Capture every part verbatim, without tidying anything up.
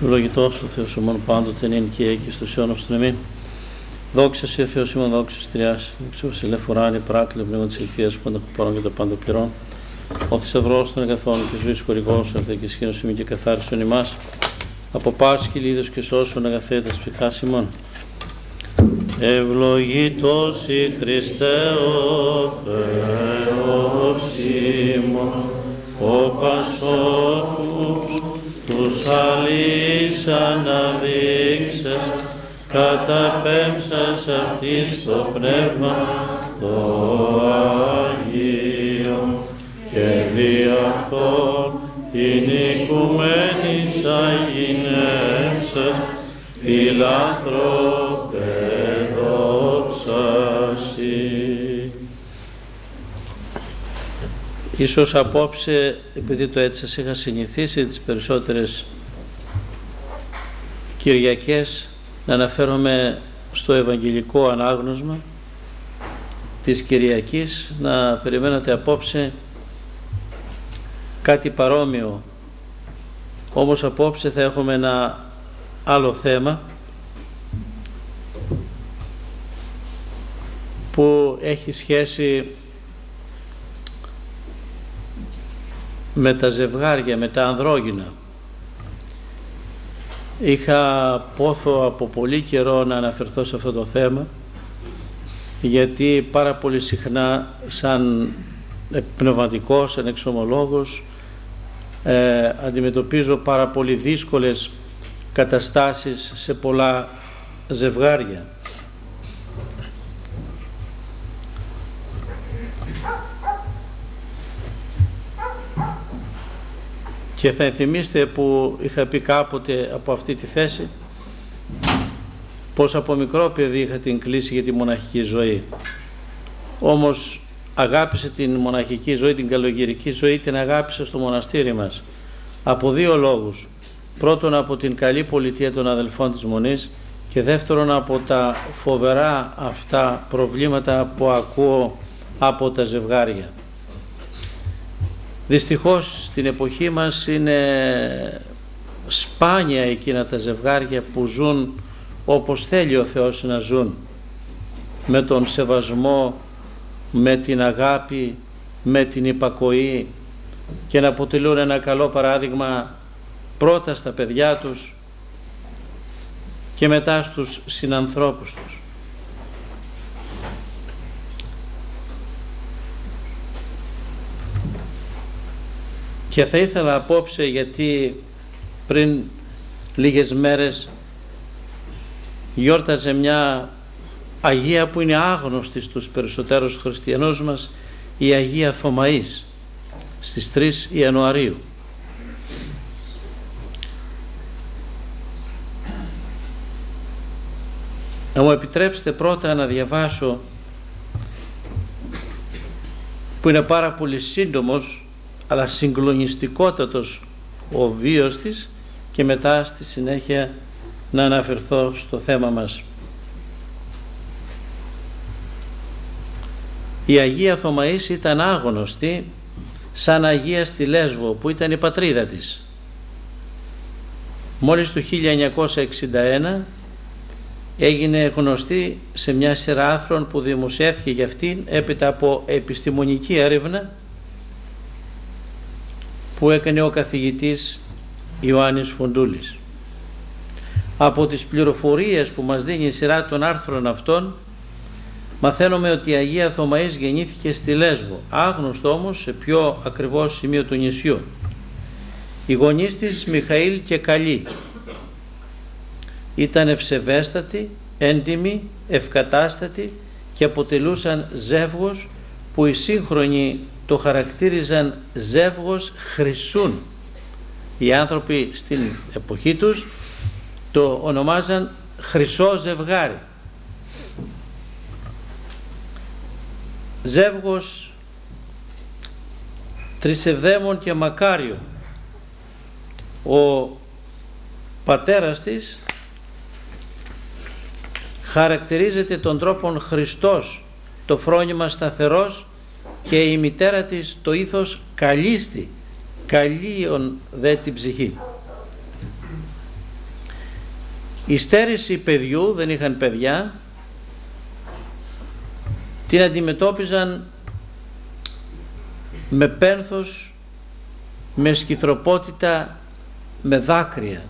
Ευλογητός ο Θεός ημών πάντοτε νυν και αεί και στους αιώνας των εμήν. Δόξα σε Θεός ημών, δόξα της Τριάς, δόξα βασιλεύ ουράνι, πράκλε πνεύμα της ελευθερίας, που έχω παρόν και το πάντο πληρών. Ο θησαυρός των αγαθών και ζωής χορηγός, ορθέ και σχήνος ημών και καθάρισον ημάς, από πάσης κυλίδος και σώσον αγαθέτας ψυχάς ημών. Ευλογητός η Χριστέ ο Θεός ημών, ο πασόφους τους αλείς αναδείξας, καταπέμψας αυτής το πνεύμα το Αγίο και δι' αυτόν την οικουμένης αγινεύσας φιλάνθρωπε δόξα σοι. Ίσως απόψε, επειδή το έτσι σας είχα συνηθίσει τις περισσότερες Κυριακές, να αναφέρομαι στο Ευαγγελικό ανάγνωσμα της Κυριακής, να περιμένατε απόψε κάτι παρόμοιο. Όμως απόψε θα έχουμε ένα άλλο θέμα που έχει σχέση με τα ζευγάρια, με τα ανδρόγυνα. Είχα πόθο από πολύ καιρό να αναφερθώ σε αυτό το θέμα, γιατί πάρα πολύ συχνά σαν πνευματικός, σαν εξομολόγος, ε, αντιμετωπίζω πάρα πολύ δύσκολες καταστάσεις σε πολλά ζευγάρια. Και θα ενθυμίστε που είχα πει κάποτε από αυτή τη θέση πως από μικρό παιδί είχα την κλίση για τη μοναχική ζωή. Όμως αγάπησα την μοναχική ζωή, την καλογερική ζωή, την αγάπησα στο μοναστήρι μας από δύο λόγους. Πρώτον, από την καλή πολιτεία των αδελφών της Μονής, και δεύτερον, από τα φοβερά αυτά προβλήματα που ακούω από τα ζευγάρια. Δυστυχώς στην εποχή μας είναι σπάνια εκείνα τα ζευγάρια που ζουν όπως θέλει ο Θεός να ζουν, με τον σεβασμό, με την αγάπη, με την υπακοή, και να αποτελούν ένα καλό παράδειγμα πρώτα στα παιδιά τους και μετά στους συνανθρώπους τους. Και θα ήθελα απόψε, γιατί πριν λίγες μέρες γιόρταζε μια Αγία που είναι άγνωστη στους περισσότερους χριστιανούς μας, η Αγία Θωμαής, στις τρεις Ιανουαρίου. Να μου επιτρέψετε πρώτα να διαβάσω, που είναι πάρα πολύ σύντομος αλλά συγκλονιστικότατος ο βίος της, και μετά στη συνέχεια να αναφερθώ στο θέμα μας. Η Αγία Θωμαής ήταν άγνωστη σαν Αγία στη Λέσβο, που ήταν η πατρίδα της. Μόλις το χίλια εννιακόσια εξήντα ένα έγινε γνωστή σε μια σειρά άρθρων που δημοσιεύθηκε για αυτήν έπειτα από επιστημονική έρευνα που έκανε ο καθηγητής Ιωάννης Φουντούλης. Από τις πληροφορίες που μας δίνει η σειρά των άρθρων αυτών, μαθαίνουμε ότι η Αγία Θωμαής γεννήθηκε στη Λέσβο, άγνωστο όμως σε πιο ακριβό σημείο του νησιού. Οι γονείς της, Μιχαήλ και Καλή, ήταν ευσεβέστατοι, έντιμοι, ευκατάστατοι και αποτελούσαν ζεύγος που οι σύγχρονοι το χαρακτήριζαν ζεύγος χρυσούν. Οι άνθρωποι στην εποχή τους το ονομάζαν χρυσό ζευγάρι. Ζεύγος τρισευδαίμων και μακάριο. Ο πατέρας της χαρακτηρίζεται τον τρόπον Χριστός, το φρόνημα σταθερός, και η μητέρα της το ήθος καλίστη, καλίον δε την ψυχή. Η στέρηση παιδιού, δεν είχαν παιδιά, την αντιμετώπιζαν με πένθος, με σκυθροπότητα, με δάκρυα,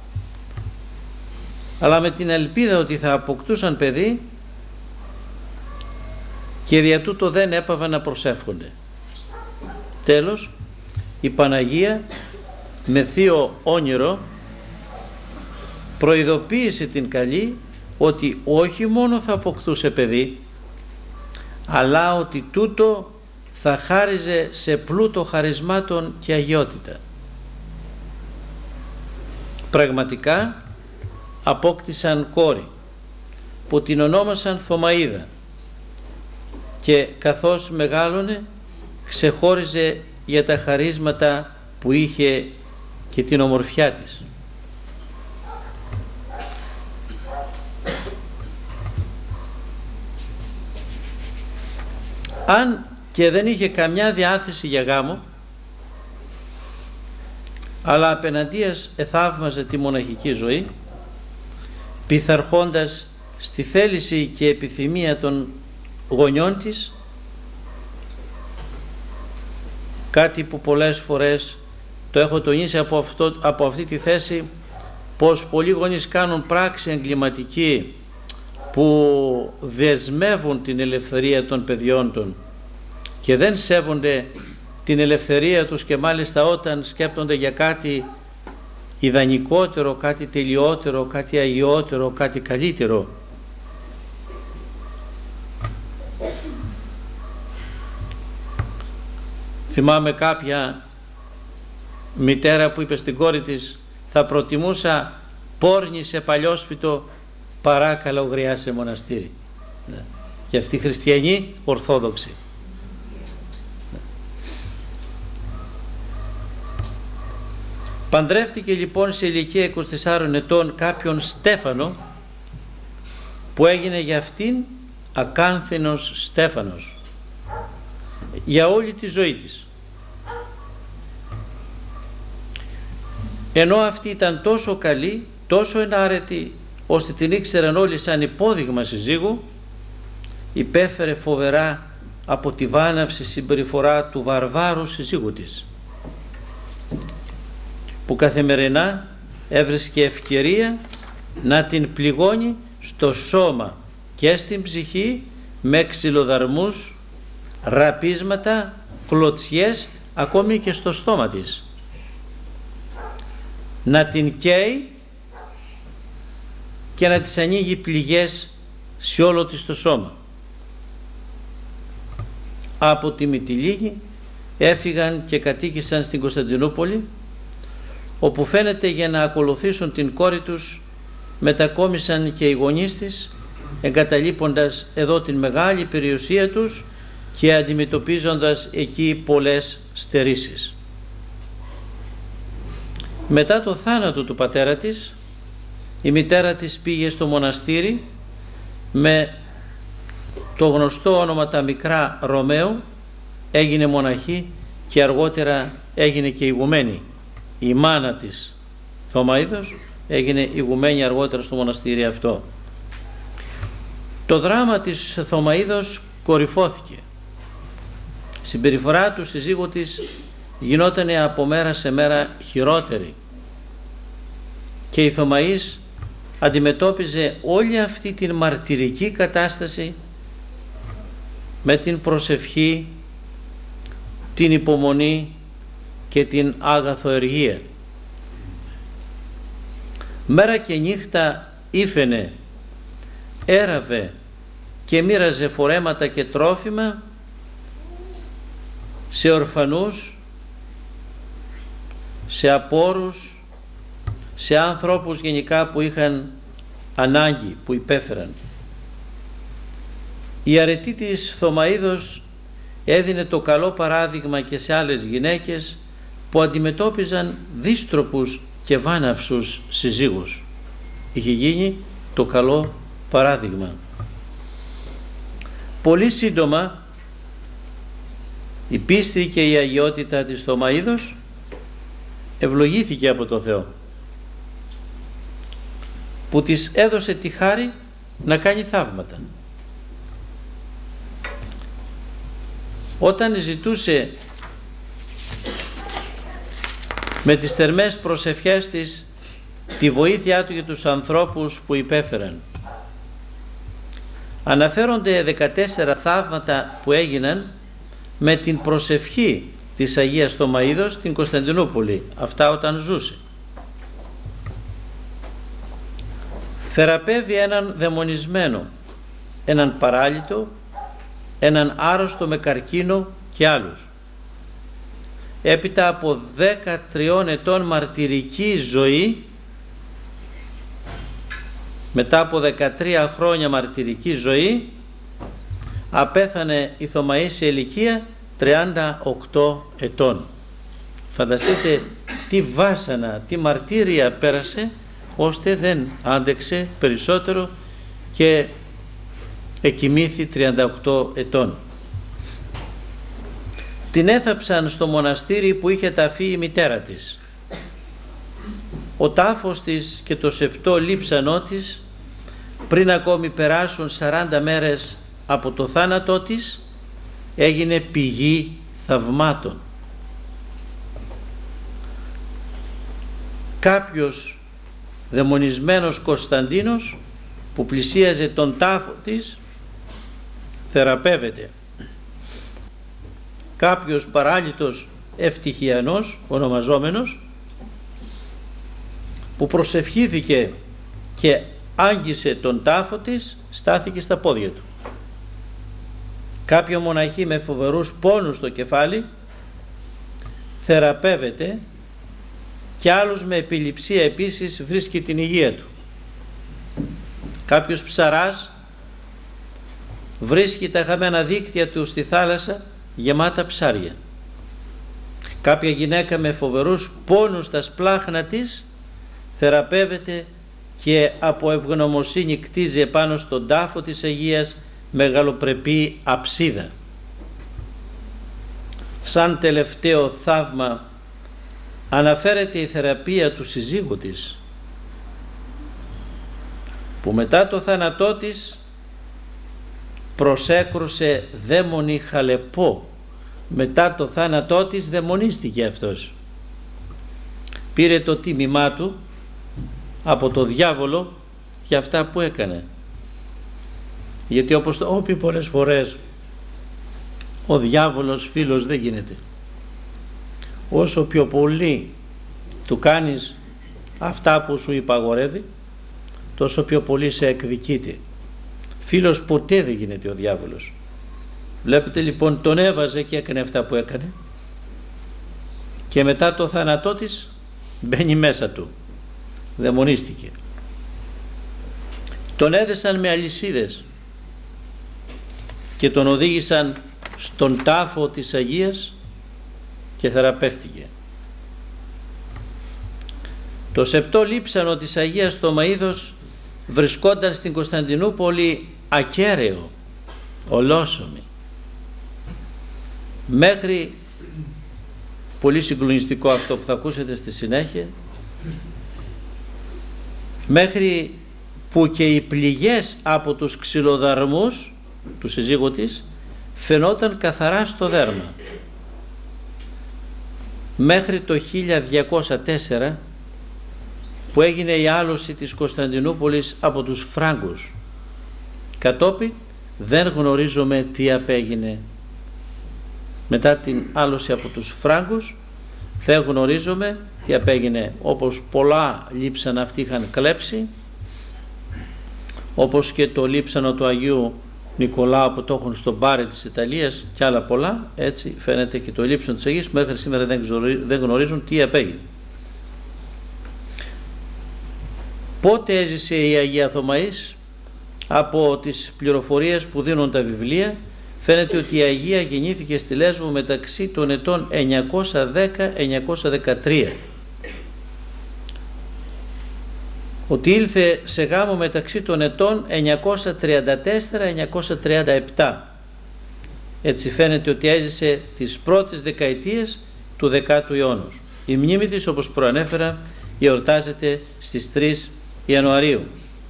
αλλά με την ελπίδα ότι θα αποκτούσαν παιδί, και δια τούτο δεν έπαβαν να προσεύχονται. Τέλος, η Παναγία με θείο όνειρο προειδοποίησε την καλή ότι όχι μόνο θα αποκτούσε παιδί, αλλά ότι τούτο θα χάριζε σε πλούτο χαρισμάτων και αγιότητα. Πραγματικά απόκτησαν κόρη που την ονόμασαν Θωμαΐδα, και καθώς μεγάλωνε ξεχώριζε για τα χαρίσματα που είχε και την ομορφιά της. Αν και δεν είχε καμιά διάθεση για γάμο, αλλά απέναντίας εθαύμαζε τη μοναχική ζωή, πειθαρχώντας στη θέληση και επιθυμία των γονιών της, κάτι που πολλές φορές το έχω τονίσει από, αυτό, από αυτή τη θέση, πως πολλοί γονείς κάνουν πράξη εγκληματική που δεσμεύουν την ελευθερία των παιδιών των και δεν σέβονται την ελευθερία τους, και μάλιστα όταν σκέπτονται για κάτι ιδανικότερο, κάτι τελειότερο, κάτι αγιότερο, κάτι καλύτερο. Θυμάμαι κάποια μητέρα που είπε στην κόρη της, θα προτιμούσα πόρνη σε παλιόσπιτο παρά καλογριά σε μοναστήρι. Ναι. Και αυτή χριστιανή ορθόδοξη. Ναι. Παντρεύτηκε λοιπόν σε ηλικία είκοσι τεσσάρων ετών κάποιον Στέφανο, που έγινε για αυτήν ακάνθινος Στέφανος για όλη τη ζωή της. Ενώ αυτή ήταν τόσο καλή, τόσο ενάρετη, ώστε την ήξεραν όλοι σαν υπόδειγμα συζύγου, υπέφερε φοβερά από τη βάναυση συμπεριφορά του βαρβάρου συζύγου της, που καθημερινά έβρισκε ευκαιρία να την πληγώνει στο σώμα και στην ψυχή με ξυλοδαρμούς, ραπίσματα, κλωτσιές, ακόμη και στο στόμα της. Να την καίει και να της ανοίγει πληγές σε όλο της το σώμα. Από τη Μυτιλήνη έφυγαν και κατοίκησαν στην Κωνσταντινούπολη, όπου φαίνεται για να ακολουθήσουν την κόρη τους μετακόμισαν και οι γονείς της, εγκαταλείποντας εδώ την μεγάλη περιουσία τους και αντιμετωπίζοντας εκεί πολλές στερήσεις. Μετά το θάνατο του πατέρα της, η μητέρα της πήγε στο μοναστήρι με το γνωστό όνομα τα μικρά Ρωμαίου, έγινε μοναχή και αργότερα έγινε και ηγουμένη. Η μάνα της Θωμαΐδος έγινε ηγουμένη αργότερα στο μοναστήρι αυτό. Το δράμα της Θωμαΐδος κορυφώθηκε. Η συμπεριφορά του συζύγου της γινότανε από μέρα σε μέρα χειρότερη, και η Θωμαής αντιμετώπιζε όλη αυτή την μαρτυρική κατάσταση με την προσευχή, την υπομονή και την αγαθοεργία. Μέρα και νύχτα ήφαινε, έραβε και μοίραζε φορέματα και τρόφιμα σε ορφανούς, σε απόρους, σε άνθρωπους γενικά που είχαν ανάγκη, που υπέφεραν. Η αρετή της Θωμαΐδος έδινε το καλό παράδειγμα και σε άλλες γυναίκες που αντιμετώπιζαν δύστροπους και βάναυσους συζύγους. Είχε γίνει το καλό παράδειγμα. Πολύ σύντομα η πίστη και η αγιότητα της Θωμαΐδος ευλογήθηκε από το Θεό. που της έδωσε τη χάρη να κάνει θαύματα. Όταν ζητούσε με τις θερμές προσευχές της τη βοήθειά του για τους ανθρώπους που υπέφεραν. Αναφέρονται δεκατέσσερα θαύματα που έγιναν με την προσευχή της Αγίας Θωμαΐδος στην Κωνσταντινούπολη, αυτά όταν ζούσε. Θεραπεύει έναν δαιμονισμένο, έναν παράλυτο, έναν άρρωστο με καρκίνο και άλλους. Έπειτα από δεκατρία ετών μαρτυρική ζωή, μετά από δεκατρία χρόνια μαρτυρική ζωή, απέθανε η Θωμαή σε ηλικία τριάντα οκτώ ετών. Φανταστείτε τι βάσανα, τι μαρτύρια πέρασε, ώστε δεν άντεξε περισσότερο και εκοιμήθη τριάντα οκτώ ετών. Την έθαψαν στο μοναστήρι που είχε ταφεί η μητέρα της. Ο τάφος της και το σεπτό λείψανό της, πριν ακόμη περάσουν σαράντα μέρες από το θάνατό της, έγινε πηγή θαυμάτων. Κάποιος δαιμονισμένος Κωνσταντίνος που πλησίαζε τον τάφο της θεραπεύεται. Κάποιος παράλυτος ευτυχιανός ονομαζόμενος που προσευχήθηκε και άγγισε τον τάφο της, στάθηκε στα πόδια του. Κάποιο μοναχή με φοβερούς πόνους στο κεφάλι θεραπεύεται και άλλος με επιληψία επίσης βρίσκει την υγεία του. Κάποιος ψαράς βρίσκει τα χαμένα δίκτυα του στη θάλασσα γεμάτα ψάρια. Κάποια γυναίκα με φοβερούς πόνους στα σπλάχνα της θεραπεύεται και από ευγνωμοσύνη κτίζει επάνω στον τάφο της Αγίας μεγαλοπρεπή αψίδα. Σαν τελευταίο θαύμα αναφέρεται η θεραπεία του συζύγου της, που μετά το θάνατό της προσέκρουσε δαίμονη χαλεπό. Μετά το θάνατό της δαιμονίστηκε αυτός. Πήρε το τίμημά του από το διάβολο για αυτά που έκανε. Γιατί όπως το έχω πει πολλές φορές, ο διάβολος φίλος δεν γίνεται. Όσο πιο πολύ του κάνεις αυτά που σου υπαγορεύει, τόσο πιο πολύ σε εκδικείται. Φίλος ποτέ δεν γίνεται ο διάβολος. Βλέπετε λοιπόν, τον έβαζε και έκανε αυτά που έκανε και μετά το θάνατό της μπαίνει μέσα του. Δαιμονίστηκε. Τον έδεσαν με αλυσίδες και τον οδήγησαν στον τάφο της Αγίας και θεραπεύτηκε. Το σεπτό λείψανο της Αγίας Θωμαΐδος βρισκόταν στην Κωνσταντινούπολη ακέραιο, ολόσωμη. Μέχρι, πολύ συγκλονιστικό αυτό που θα ακούσετε στη συνέχεια, μέχρι που και οι πληγές από τους ξυλοδαρμούς του συζύγου της φαινόταν καθαρά στο δέρμα. Μέχρι το χίλια διακόσια τέσσερα που έγινε η άλωση της Κωνσταντινούπολης από τους Φράγκους. Κατόπιν δεν γνωρίζουμε τι απέγινε. Μετά την άλωση από τους Φράγκους δεν γνωρίζουμε τι απέγινε, όπως πολλά λείψανα αυτοί είχαν κλέψει, όπως και το λείψανο του Αγίου Νικολάου που το έχουν στον Πάρη της Ιταλίας και άλλα πολλά, έτσι φαίνεται και το λείψανο της Αγίας μέχρι σήμερα δεν γνωρίζουν τι απέγινε. Πότε έζησε η Αγία Θωμαής? Από τις πληροφορίες που δίνουν τα βιβλία φαίνεται ότι η Αγία γεννήθηκε στη Λέσβο μεταξύ των ετών εννιακόσια δέκα με εννιακόσια δεκατρία. Ότι ήλθε σε γάμο μεταξύ των ετών εννιακόσια τριάντα τέσσερα με εννιακόσια τριάντα επτά. Έτσι φαίνεται ότι έζησε τις πρώτες δεκαετίες του δεκάτου αιώνα. Η μνήμη της, όπως προανέφερα, εορτάζεται στις τρεις Ιανουαρίου.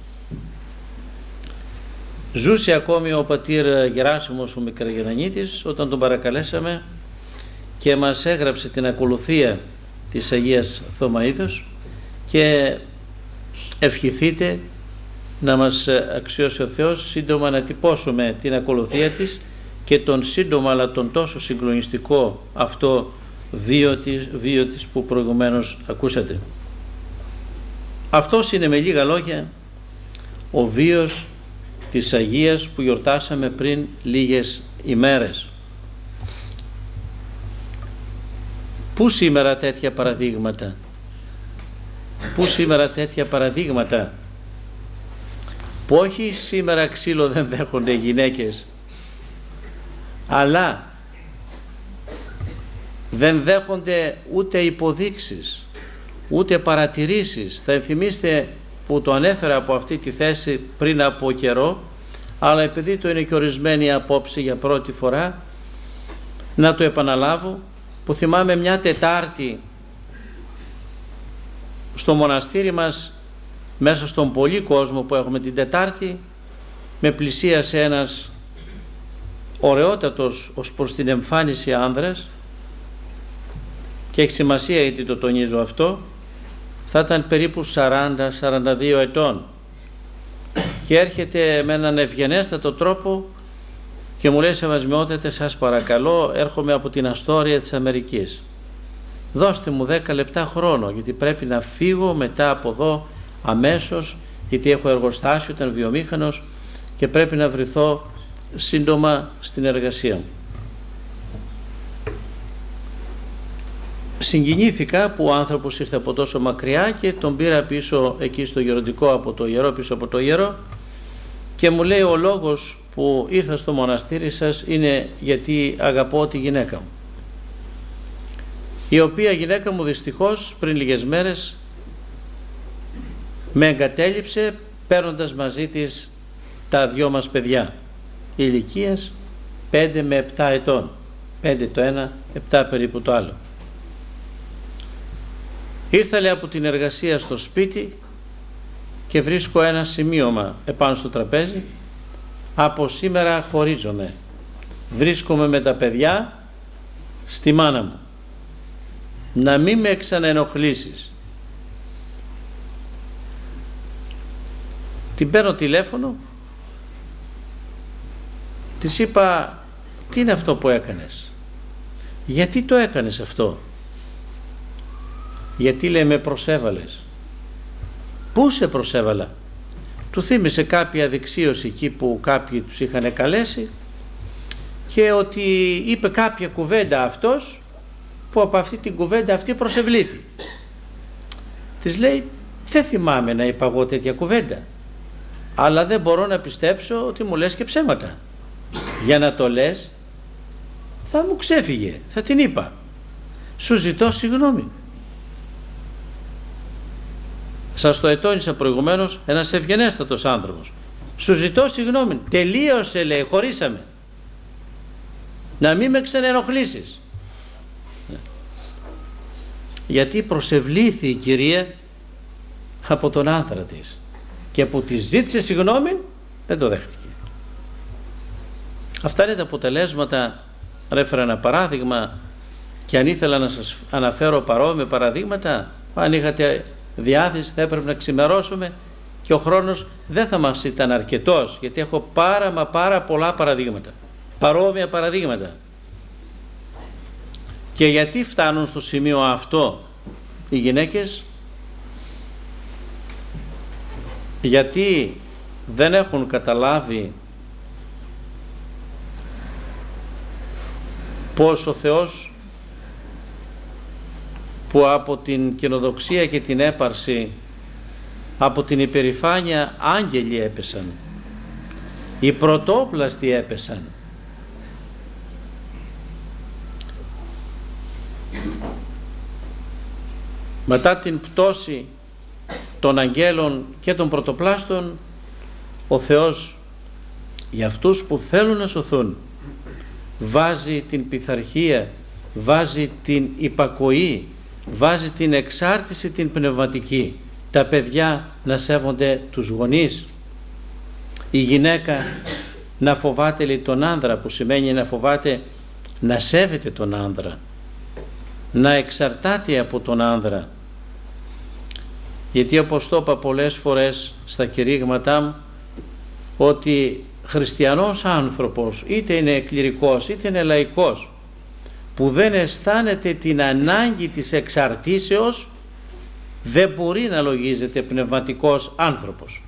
Ζούσε ακόμη ο πατήρ Γεράσιμος ο Μικραγερανίτης όταν τον παρακαλέσαμε και μας έγραψε την ακολουθία της Αγίας Θωμαΐδος και ευχηθείτε να μας αξιώσει ο Θεός σύντομα να τυπώσουμε την ακολουθία της και τον σύντομα αλλά τον τόσο συγκλονιστικό αυτό βίο της, βίο της που προηγουμένως ακούσατε. Αυτός είναι με λίγα λόγια ο βίος της Αγίας που γιορτάσαμε πριν λίγες ημέρες. Πού σήμερα τέτοια παραδείγματα, πού σήμερα τέτοια παραδείγματα που όχι σήμερα ξύλο δεν δέχονται γυναίκες, αλλά δεν δέχονται ούτε υποδείξεις, ούτε παρατηρήσεις. Θα ενθυμίστε που το ανέφερα από αυτή τη θέση πριν από καιρό, αλλά επειδή το είναι και ορισμένη απόψη για πρώτη φορά, να το επαναλάβω, που θυμάμαι μια Τετάρτη στο μοναστήρι μας, μέσα στον πολύ κόσμο που έχουμε την Τετάρτη, με πλησίασε ένας ωραιότατος ως προς την εμφάνιση άνδρας, και έχει σημασία γιατί το τονίζω αυτό, θα ήταν περίπου σαράντα σαράντα δύο ετών και έρχεται με έναν ευγενέστατο τρόπο και μου λέει: σεβασμιότατε, σας παρακαλώ, έρχομαι από την Αστόρια της Αμερικής, δώστε μου δέκα λεπτά χρόνο γιατί πρέπει να φύγω μετά από εδώ αμέσως, γιατί έχω εργοστάσιο, ήταν βιομήχανος και πρέπει να βρεθώ σύντομα στην εργασία μου. Συγκινήθηκα που ο άνθρωπος ήρθε από τόσο μακριά και τον πήρα πίσω εκεί στο γεροντικό από το ιερό, πίσω από το ιερό, και μου λέει: ο λόγος που ήρθα στο μοναστήρι σας είναι γιατί αγαπώ τη γυναίκα μου, η οποία γυναίκα μου δυστυχώς πριν λίγες μέρες με εγκατέλειψε παίρνοντας μαζί της τα δυο μας παιδιά ηλικίας πέντε με επτά ετών, πέντε το ένα, επτά περίπου το άλλο. Ήρθα, λέει, από την εργασία στο σπίτι και βρίσκω ένα σημείωμα επάνω στο τραπέζι: από σήμερα χωρίζομαι, βρίσκομαι με τα παιδιά στη μάνα μου, να μην με ξαναενοχλήσεις. Την παίρνω τηλέφωνο, της είπα: τι είναι αυτό που έκανες, γιατί το έκανες αυτό? Γιατί, λέει, με προσέβαλες. Πού σε προσέβαλα? Του θύμισε κάποια δεξίωση εκεί που κάποιοι τους είχαν καλέσει και ότι είπε κάποια κουβέντα αυτός που από αυτή την κουβέντα αυτή προσευλήθη. Της λέει: δεν θυμάμαι να είπα εγώ τέτοια κουβέντα, αλλά δεν μπορώ να πιστέψω ότι μου λες και ψέματα. Για να το λες θα μου ξέφυγε, θα την είπα. Σου ζητώ συγγνώμη. Σας το ετώνησα προηγουμένως, ένας ευγενέστατος άνθρωπος. Σου ζητώ συγγνώμη. Τελείωσε, λέει, χωρίσαμε. Να μην με ξανενοχλήσεις. Γιατί προσευλήθη η κυρία από τον άντρα της και που της ζήτησε συγγνώμη δεν το δέχτηκε. Αυτά είναι τα αποτελέσματα. Έφερα ένα παράδειγμα και αν ήθελα να σας αναφέρω παρόμοια παραδείγματα, αν είχατε διάθεση θα έπρεπε να ξημερώσουμε και ο χρόνος δεν θα μας ήταν αρκετός, γιατί έχω πάρα μα πάρα πολλά παραδείγματα, παρόμοια παραδείγματα. Και γιατί φτάνουν στο σημείο αυτό οι γυναίκες? Γιατί δεν έχουν καταλάβει πως ο Θεός, που από την κοινοδοξία και την έπαρση, από την υπερηφάνεια άγγελοι έπεσαν, οι πρωτόπλαστοι έπεσαν. Μετά την πτώση των αγγέλων και των πρωτοπλάστων, ο Θεός για αυτούς που θέλουν να σωθούν βάζει την πειθαρχία, βάζει την υπακοή, βάζει την εξάρτηση την πνευματική τα παιδιά να σέβονται τους γονείς, η γυναίκα να φοβάται, λέει, τον άνδρα, που σημαίνει να φοβάται, να σέβεται τον άνδρα, να εξαρτάται από τον άνδρα. Γιατί όπως το είπα πολλές φορές στα κηρύγματά μου, ότι χριστιανός άνθρωπος, είτε είναι κληρικός είτε είναι λαϊκός, που δεν αισθάνεται την ανάγκη της εξαρτήσεως, δεν μπορεί να λογίζεται πνευματικός άνθρωπος.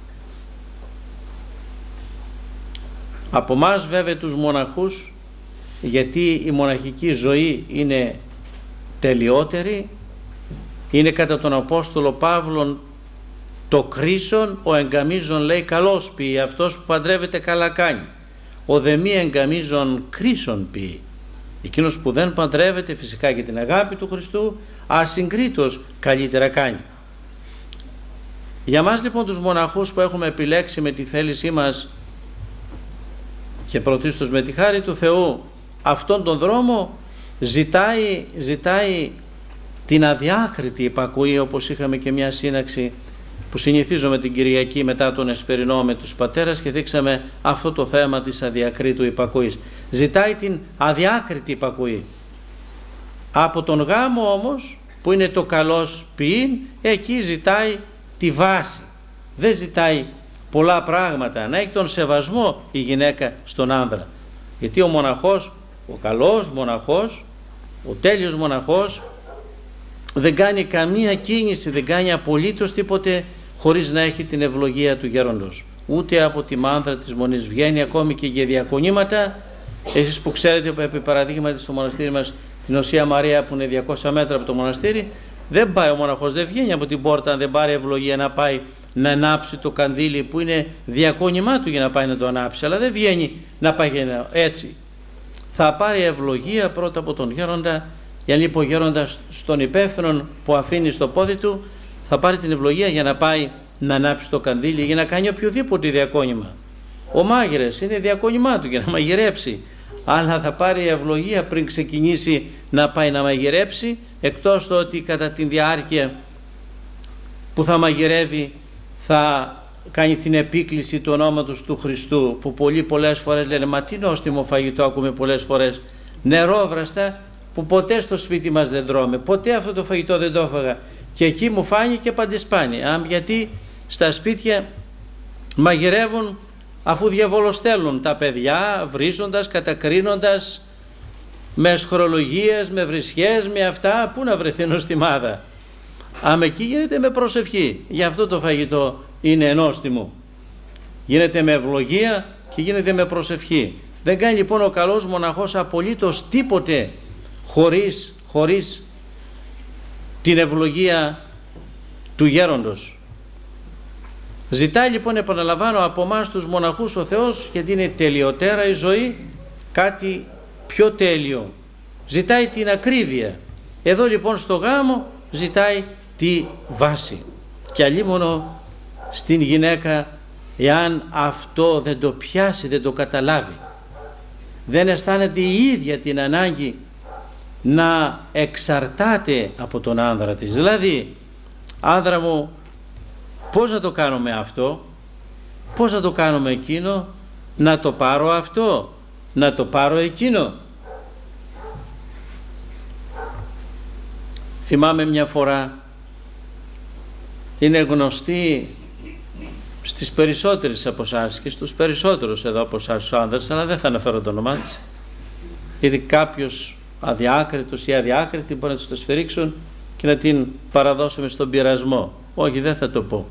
Από μας βέβαια τους μοναχούς, γιατί η μοναχική ζωή είναι τελειότερη, είναι κατά τον Απόστολο Παύλον το κρίσον, ο εγκαμίζων, λέει, καλός ποιεί, αυτός που παντρεύεται καλά κάνει. Ο δε μη εγκαμίζων κρίσον ποιεί. Εκείνος που δεν παντρεύεται, φυσικά για την αγάπη του Χριστού, ασυγκρίτως καλύτερα κάνει. Για μας λοιπόν τους μοναχούς που έχουμε επιλέξει με τη θέλησή μας και πρωτίστως με τη χάρη του Θεού αυτόν τον δρόμο, ζητάει, ζητάει την αδιάκριτη υπακούη, όπως είχαμε και μια σύναξη που συνηθίζουμε την Κυριακή μετά τον Εσπερινό με τους πατέρας και δείξαμε αυτό το θέμα της αδιακρίτου υπακούης. Ζητάει την αδιάκριτη υπακούη. Από τον γάμο όμως, που είναι το καλός ποιήν, εκεί ζητάει τη βάση. Δεν ζητάει πολλά πράγματα. Να έχει τον σεβασμό η γυναίκα στον άνδρα. Γιατί ο μοναχός, ο καλός μοναχός, ο τέλειος μοναχός, δεν κάνει καμία κίνηση, δεν κάνει απολύτως τίποτε χωρίς να έχει την ευλογία του γέροντος. Ούτε από τη μάνδρα της μονής βγαίνει, ακόμη και για διακονήματα. Εσείς που ξέρετε, επί παραδείγματι στο μοναστήρι μας, την Οσία Μαρία που είναι διακόσια μέτρα από το μοναστήρι, δεν πάει ο μοναχός, δεν βγαίνει από την πόρτα αν δεν πάρει ευλογία να πάει να ανάψει το κανδύλι που είναι διακόνημά του για να πάει να το ανάψει, αλλά δεν βγαίνει να πάει έτσι. Θα πάρει ευλογία πρώτα από τον γέροντα, για να είπε ο γέροντας στον υπεύθυνον που αφήνει στο πόδι του, θα πάρει την ευλογία για να πάει να ανάψει το κανδύλι, για να κάνει οποιοδήποτε διακόνημα. Ο μάγειρας είναι διακόνημά του για να μαγειρέψει, αλλά θα πάρει ευλογία πριν ξεκινήσει να πάει να μαγειρέψει, εκτός το ότι κατά τη διάρκεια που θα μαγειρεύει θα κάνει την επίκληση του ονόματος του Χριστού, που πολλοί πολλές φορές λένε μα τι νόστιμο φαγητό ακούμε πολλές φορές, νερόβραστα που ποτέ στο σπίτι μας δεν τρώμε, ποτέ αυτό το φαγητό δεν το έφαγα και εκεί μου φάνηκε παντισπάνι. Α, γιατί στα σπίτια μαγειρεύουν αφού διαβολοστέλνουν τα παιδιά, βρίζοντας, κατακρίνοντας, με σχορολογίες, με βρισιές, με αυτά, πού να βρεθεί νοστιμάδα. Άμα εκεί γίνεται με προσευχή, γι' αυτό το φαγητό είναι νόστιμο. Γίνεται με ευλογία και γίνεται με προσευχή. Δεν κάνει λοιπόν ο καλός μοναχός απολύτως τίποτε χωρίς, χωρίς την ευλογία του γέροντος. Ζητάει λοιπόν, επαναλαμβάνω, από εμάς τους μοναχούς ο Θεός, γιατί είναι τελειωτέρα η ζωή, κάτι πιο τέλειο. Ζητάει την ακρίβεια. Εδώ λοιπόν στο γάμο ζητάει τη βάση. Και αλλήμωνο στην γυναίκα, εάν αυτό δεν το πιάσει, δεν το καταλάβει, δεν αισθάνεται η ίδια την ανάγκη να εξαρτάται από τον άνδρα της. Δηλαδή, άνδρα μου, πώς να το κάνουμε αυτό, πώς να το κάνουμε εκείνο, να το πάρω αυτό, να το πάρω εκείνο. Θυμάμαι μια φορά, είναι γνωστή στις περισσότερες από εσάς και στους περισσότερους εδώ από εσάς τους άνδρες, αλλά δεν θα αναφέρω το όνομά της, γιατί κάποιος αδιάκριτος ή αδιάκριτη μπορεί να τους το σφυρίξουν και να την παραδώσουμε στον πειρασμό. Όχι, δεν θα το πω.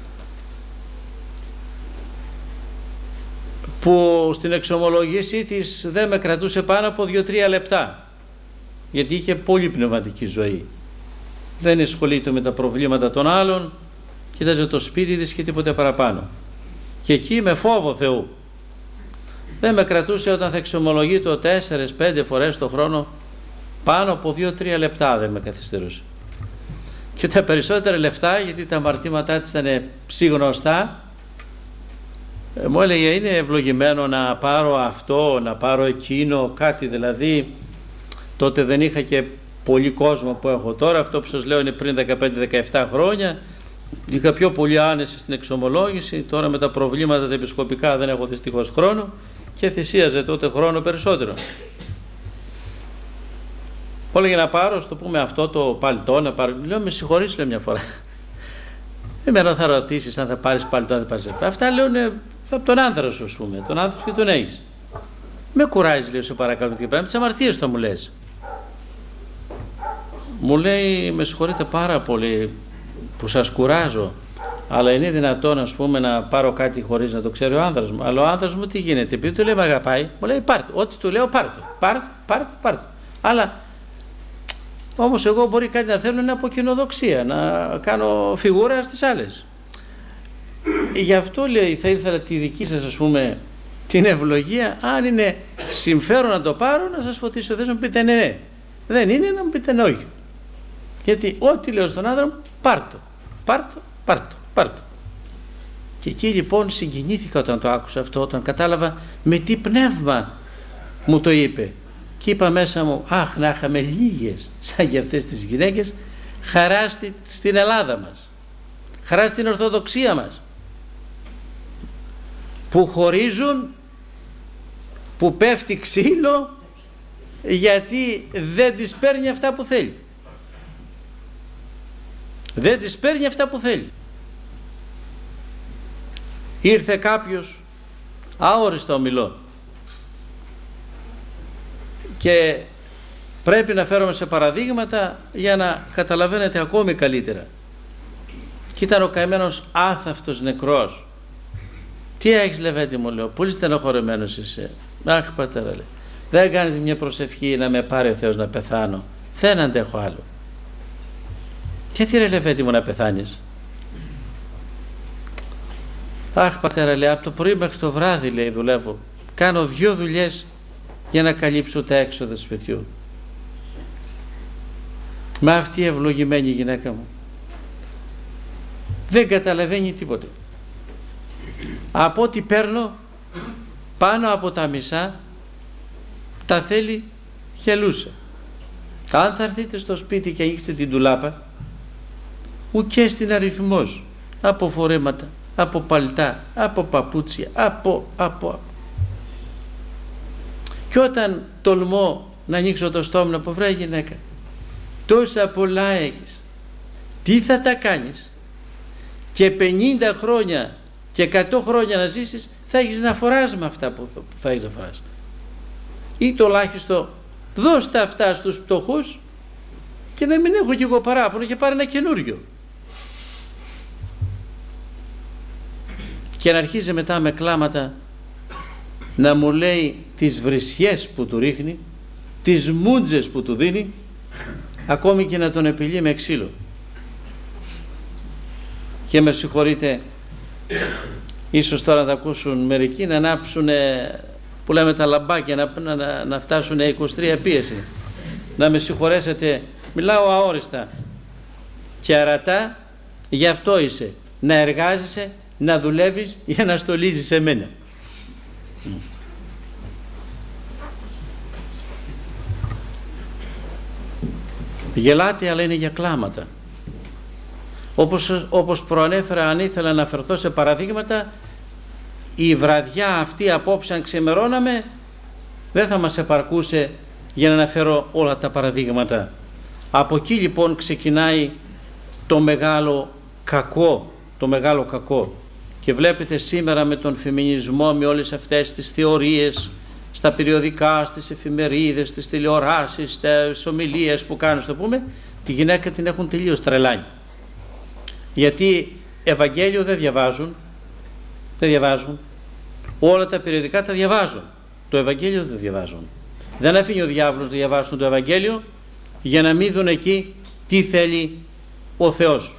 Που στην εξομολογήσή της δεν με κρατούσε πάνω από δύο τρία λεπτά, γιατί είχε πολύ πνευματική ζωή. Δεν ασχολείται με τα προβλήματα των άλλων, κοίταζε το σπίτι της και τίποτε παραπάνω. Και εκεί με φόβο Θεού. Δεν με κρατούσε όταν θα εξομολογεί το τέσσερις πέντε φορές το χρόνο, πάνω από δύο τρία λεπτά δεν με καθυστερούσε. Και τα περισσότερα λεφτά, γιατί τα αμαρτήματά της ήταν ψυγνωστά, μου έλεγε είναι ευλογημένο να πάρω αυτό, να πάρω εκείνο, κάτι δηλαδή. Τότε δεν είχα και πολύ κόσμο που έχω τώρα, αυτό που σας λέω είναι πριν δεκαπέντε δεκαεπτά χρόνια, είχα πιο πολύ άνεση στην εξομολόγηση, τώρα με τα προβλήματα τα επισκοπικά δεν έχω δυστυχώς χρόνο και θυσίαζε τότε χρόνο περισσότερο. Όλο να πάρω, στο πούμε αυτό το παλτό, να πάρω, λέω με συγχωρείς λέω μια φορά. Εμένα θα ρωτήσεις αν θα πάρεις παλτό, αν θα πάρεις. Αυτά λέω είναι από τον άνθρα σου, ας πούμε, τον άνθρωπο και τον έχεις. Με κουράζεις, λέω, σε παρακαλώ, και πράγμα, τις αμαρτίες θα μου λες. Μου λέει, με συγχωρείτε πάρα πολύ που σας κουράζω, αλλά είναι δυνατόν, ας πούμε, να πάρω κάτι χωρίς να το ξέρει ο άνδρας μου. Αλλά ο άνδρας μου τι γίνεται, επειδή του λέει με αγαπάει, μου λέει πάρ' το, ό,τι του λέω πάρ' το, πάρ' το, πάρ' το, πάρ' το. Αλλά όμως εγώ μπορεί κάτι να θέλω να από κοινοδοξία, να κάνω φιγούρα στις άλλες. Γι' αυτό λέει θα ήθελα τη δική σας, ας πούμε, την ευλογία, αν είναι συμφέρον να το πάρω, να σας φωτίσω, θες να μου πείτε ναι, ναι. Δεν είναι, να μου πείτε ναι, όχι. Γιατί ό,τι λέω στον άντρα μου, πάρ' το, πάρ' το, πάρ' το, πάρ' το. Και εκεί λοιπόν συγκινήθηκα όταν το άκουσα αυτό, όταν κατάλαβα με τι πνεύμα μου το είπε. Και είπα μέσα μου, αχ, να είχαμε λίγες σαν και αυτές τις γυναίκες, χαρά στη, στην Ελλάδα μας, χαρά στην Ορθοδοξία μας, που χωρίζουν, που πέφτει ξύλο γιατί δεν τις παίρνει αυτά που θέλει. Δεν τις παίρνει αυτά που θέλει. Ήρθε κάποιος, αόριστα ομιλώ, και πρέπει να φέρομαι σε παραδείγματα για να καταλαβαίνετε ακόμη καλύτερα. Και ήταν ο καημένος άθαυτος νεκρός. Τι έχεις, Λεβέντη, μου, λέω, πολύ στενοχωρεμένος είσαι. Αχ, πατέρα, λέει, δεν κάνετε μια προσευχή να με πάρει ο Θεός να πεθάνω, δεν αντέχω άλλο. Γιατί, ρε Λεβέντη μου, να πεθάνεις? Αχ, πατέρα, λέει, από το πρωί μέχρι το βράδυ, λέει, δουλεύω, κάνω δυο δουλειές για να καλύψω τα έξοδα του σπιτιού. Μα αυτή η ευλογημένη γυναίκα μου δεν καταλαβαίνει τίποτε. Από ό,τι παίρνω, πάνω από τα μισά τα θέλει χελούσα. Αν θα έρθετε στο σπίτι και ανοίξετε την ντουλάπα, ουκέ στην αριθμός, από φορέματα, από παλτά, από παπούτσια, από, από, και όταν τολμώ να ανοίξω το στόμα να πω, βρε γυναίκα, τόσα πολλά έχεις, τι θα τα κάνεις? Και πενήντα χρόνια και εκατό χρόνια να ζήσεις, θα έχεις να φοράς με αυτά που θα έχεις να φοράς. Ή τουλάχιστον δώσ' τα αυτά στους πτωχούς και να μην έχω κι εγώ παράπονο και πάρε ένα καινούριο. Και να αρχίζει μετά με κλάματα να μου λέει τις βρισιές που του ρίχνει, τις μούτζες που του δίνει, ακόμη και να τον επιλύει με ξύλο. Και με συγχωρείτε, ίσως τώρα θα ακούσουν μερικοί να ανάψουν, που λέμε, τα λαμπάκια, να, να, να φτάσουν είκοσι τρία πίεση. Να με συγχωρέσετε, μιλάω αόριστα και αρατά, γι' αυτό είσαι, να εργάζεσαι, να δουλεύεις για να στολίζεις εμένα. Γελάτε, αλλά είναι για κλάματα. Όπως, όπως προανέφερα, αν ήθελα να αφαιρθώ σε παραδείγματα, η βραδιά αυτή απόψε, αν ξημερώναμε, δεν θα μας επαρκούσε για να αναφέρω όλα τα παραδείγματα. Από εκεί λοιπόν ξεκινάει το μεγάλο κακό, το μεγάλο κακό. Και βλέπετε σήμερα με τον φεμινισμό, με όλες αυτές τις θεωρίες στα περιοδικά, στις εφημερίδες, στις τηλεοράσεις, στις ομιλίες που κάνουν, στο πούμε, τη γυναίκα την έχουν τελείως τρελάνει. Γιατί Ευαγγέλιο δεν διαβάζουν, δεν διαβάζουν, όλα τα περιοδικά τα διαβάζουν, το Ευαγγέλιο δεν διαβάζουν. Δεν αφήνει ο διάβολος να διαβάσουν το Ευαγγέλιο για να μην δουν εκεί τι θέλει ο Θεός.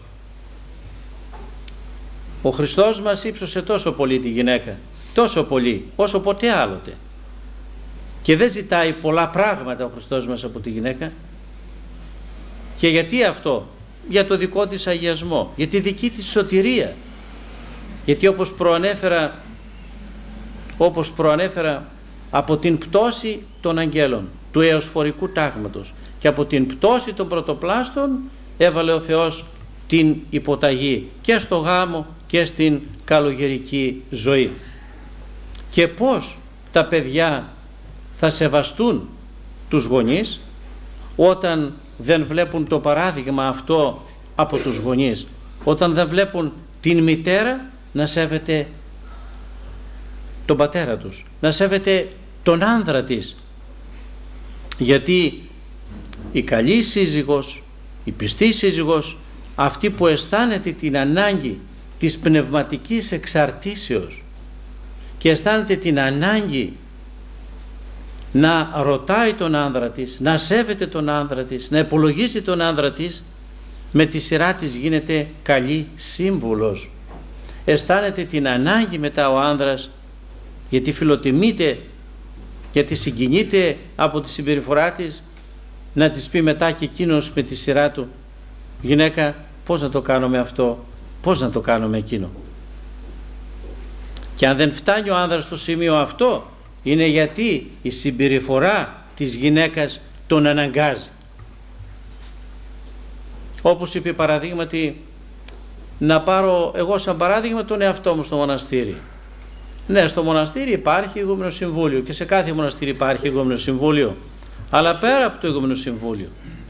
Ο Χριστός μας ύψωσε τόσο πολύ τη γυναίκα, τόσο πολύ, όσο ποτέ άλλοτε. Και δεν ζητάει πολλά πράγματα ο Χριστός μας από τη γυναίκα. Και γιατί αυτό? Για το δικό της αγιασμό, για τη δική της σωτηρία. Γιατί όπως προανέφερα, όπως προανέφερα, από την πτώση των αγγέλων, του εωσφορικού τάγματος και από την πτώση των πρωτοπλάστων έβαλε ο Θεός την υποταγή και στο γάμο και στην καλογερική ζωή. Και πώς τα παιδιά θα σεβαστούν τους γονείς όταν δεν βλέπουν το παράδειγμα αυτό από τους γονείς, όταν δεν βλέπουν την μητέρα να σέβεται τον πατέρα τους, να σέβεται τον άνδρα της. Γιατί η καλή σύζυγος, η πιστή σύζυγος, αυτή που αισθάνεται την ανάγκη της πνευματικής εξαρτήσεως και αισθάνεται την ανάγκη να ρωτάει τον άνδρα της, να σέβεται τον άνδρα της, να υπολογίζει τον άνδρα της, με τη σειρά της γίνεται καλή σύμβουλος. Αισθάνεται την ανάγκη μετά ο άνδρας, γιατί φιλοτιμείται, γιατί συγκινείται από τη συμπεριφορά της, να της πει μετά και εκείνος με τη σειρά του, γυναίκα, πώς να το κάνω με αυτό, πώς να το κάνω με εκείνο. Και αν δεν φτάνει ο άνδρας στο σημείο αυτό, είναι γιατί η συμπεριφορά της γυναίκας τον αναγκάζει. Όπως είπε παραδείγματι, να πάρω εγώ σαν παράδειγμα τον εαυτό μου στο μοναστήρι. Ναι, στο μοναστήρι υπάρχει ηγούμενο συμβούλιο και σε κάθε μοναστήρι υπάρχει ηγούμενο συμβούλιο, αλλά πέρα από το ηγούμενο συμβούλιο,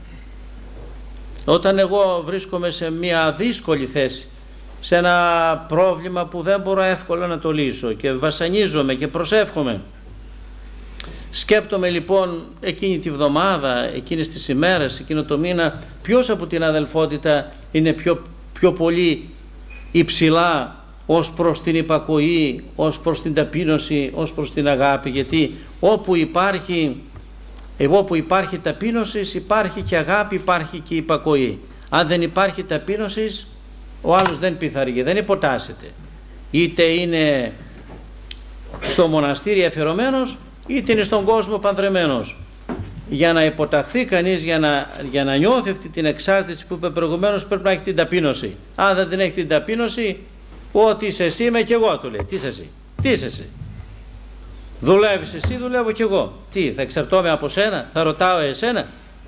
όταν εγώ βρίσκομαι σε μια δύσκολη θέση, σε ένα πρόβλημα που δεν μπορώ εύκολα να το λύσω και βασανίζομαι και προσεύχομαι, σκέπτομαι λοιπόν εκείνη τη βδομάδα, εκείνες τις ημέρες, εκείνο το μήνα, ποιος από την αδελφότητα είναι πιο, πιο πολύ υψηλά ως προς την υπακοή, ως προς την ταπείνωση, ως προς την αγάπη. Γιατί όπου υπάρχει, όπου υπάρχει ταπείνωση υπάρχει και αγάπη, υπάρχει και υπακοή. Αν δεν υπάρχει ταπείνωση, ο άλλος δεν πειθαργεί, δεν υποτάσσεται. Είτε είναι στο μοναστήρι αφιερωμένος, είτε είναι στον κόσμο παντρεμένος. Για να υποταχθεί κανείς, για να, για να νιώθει αυτή την εξάρτηση που είπε προηγουμένως, πρέπει να έχει την ταπείνωση. Αν δεν την έχει την ταπείνωση, ό,τι είσαι εσύ είμαι και εγώ, του λέει. Τι είσαι εσύ, τι είσαι εσύ. Δουλεύεις εσύ, δουλεύω κι εγώ. Τι, θα εξαρτώμαι από σένα, θα ρωτάω εσένα.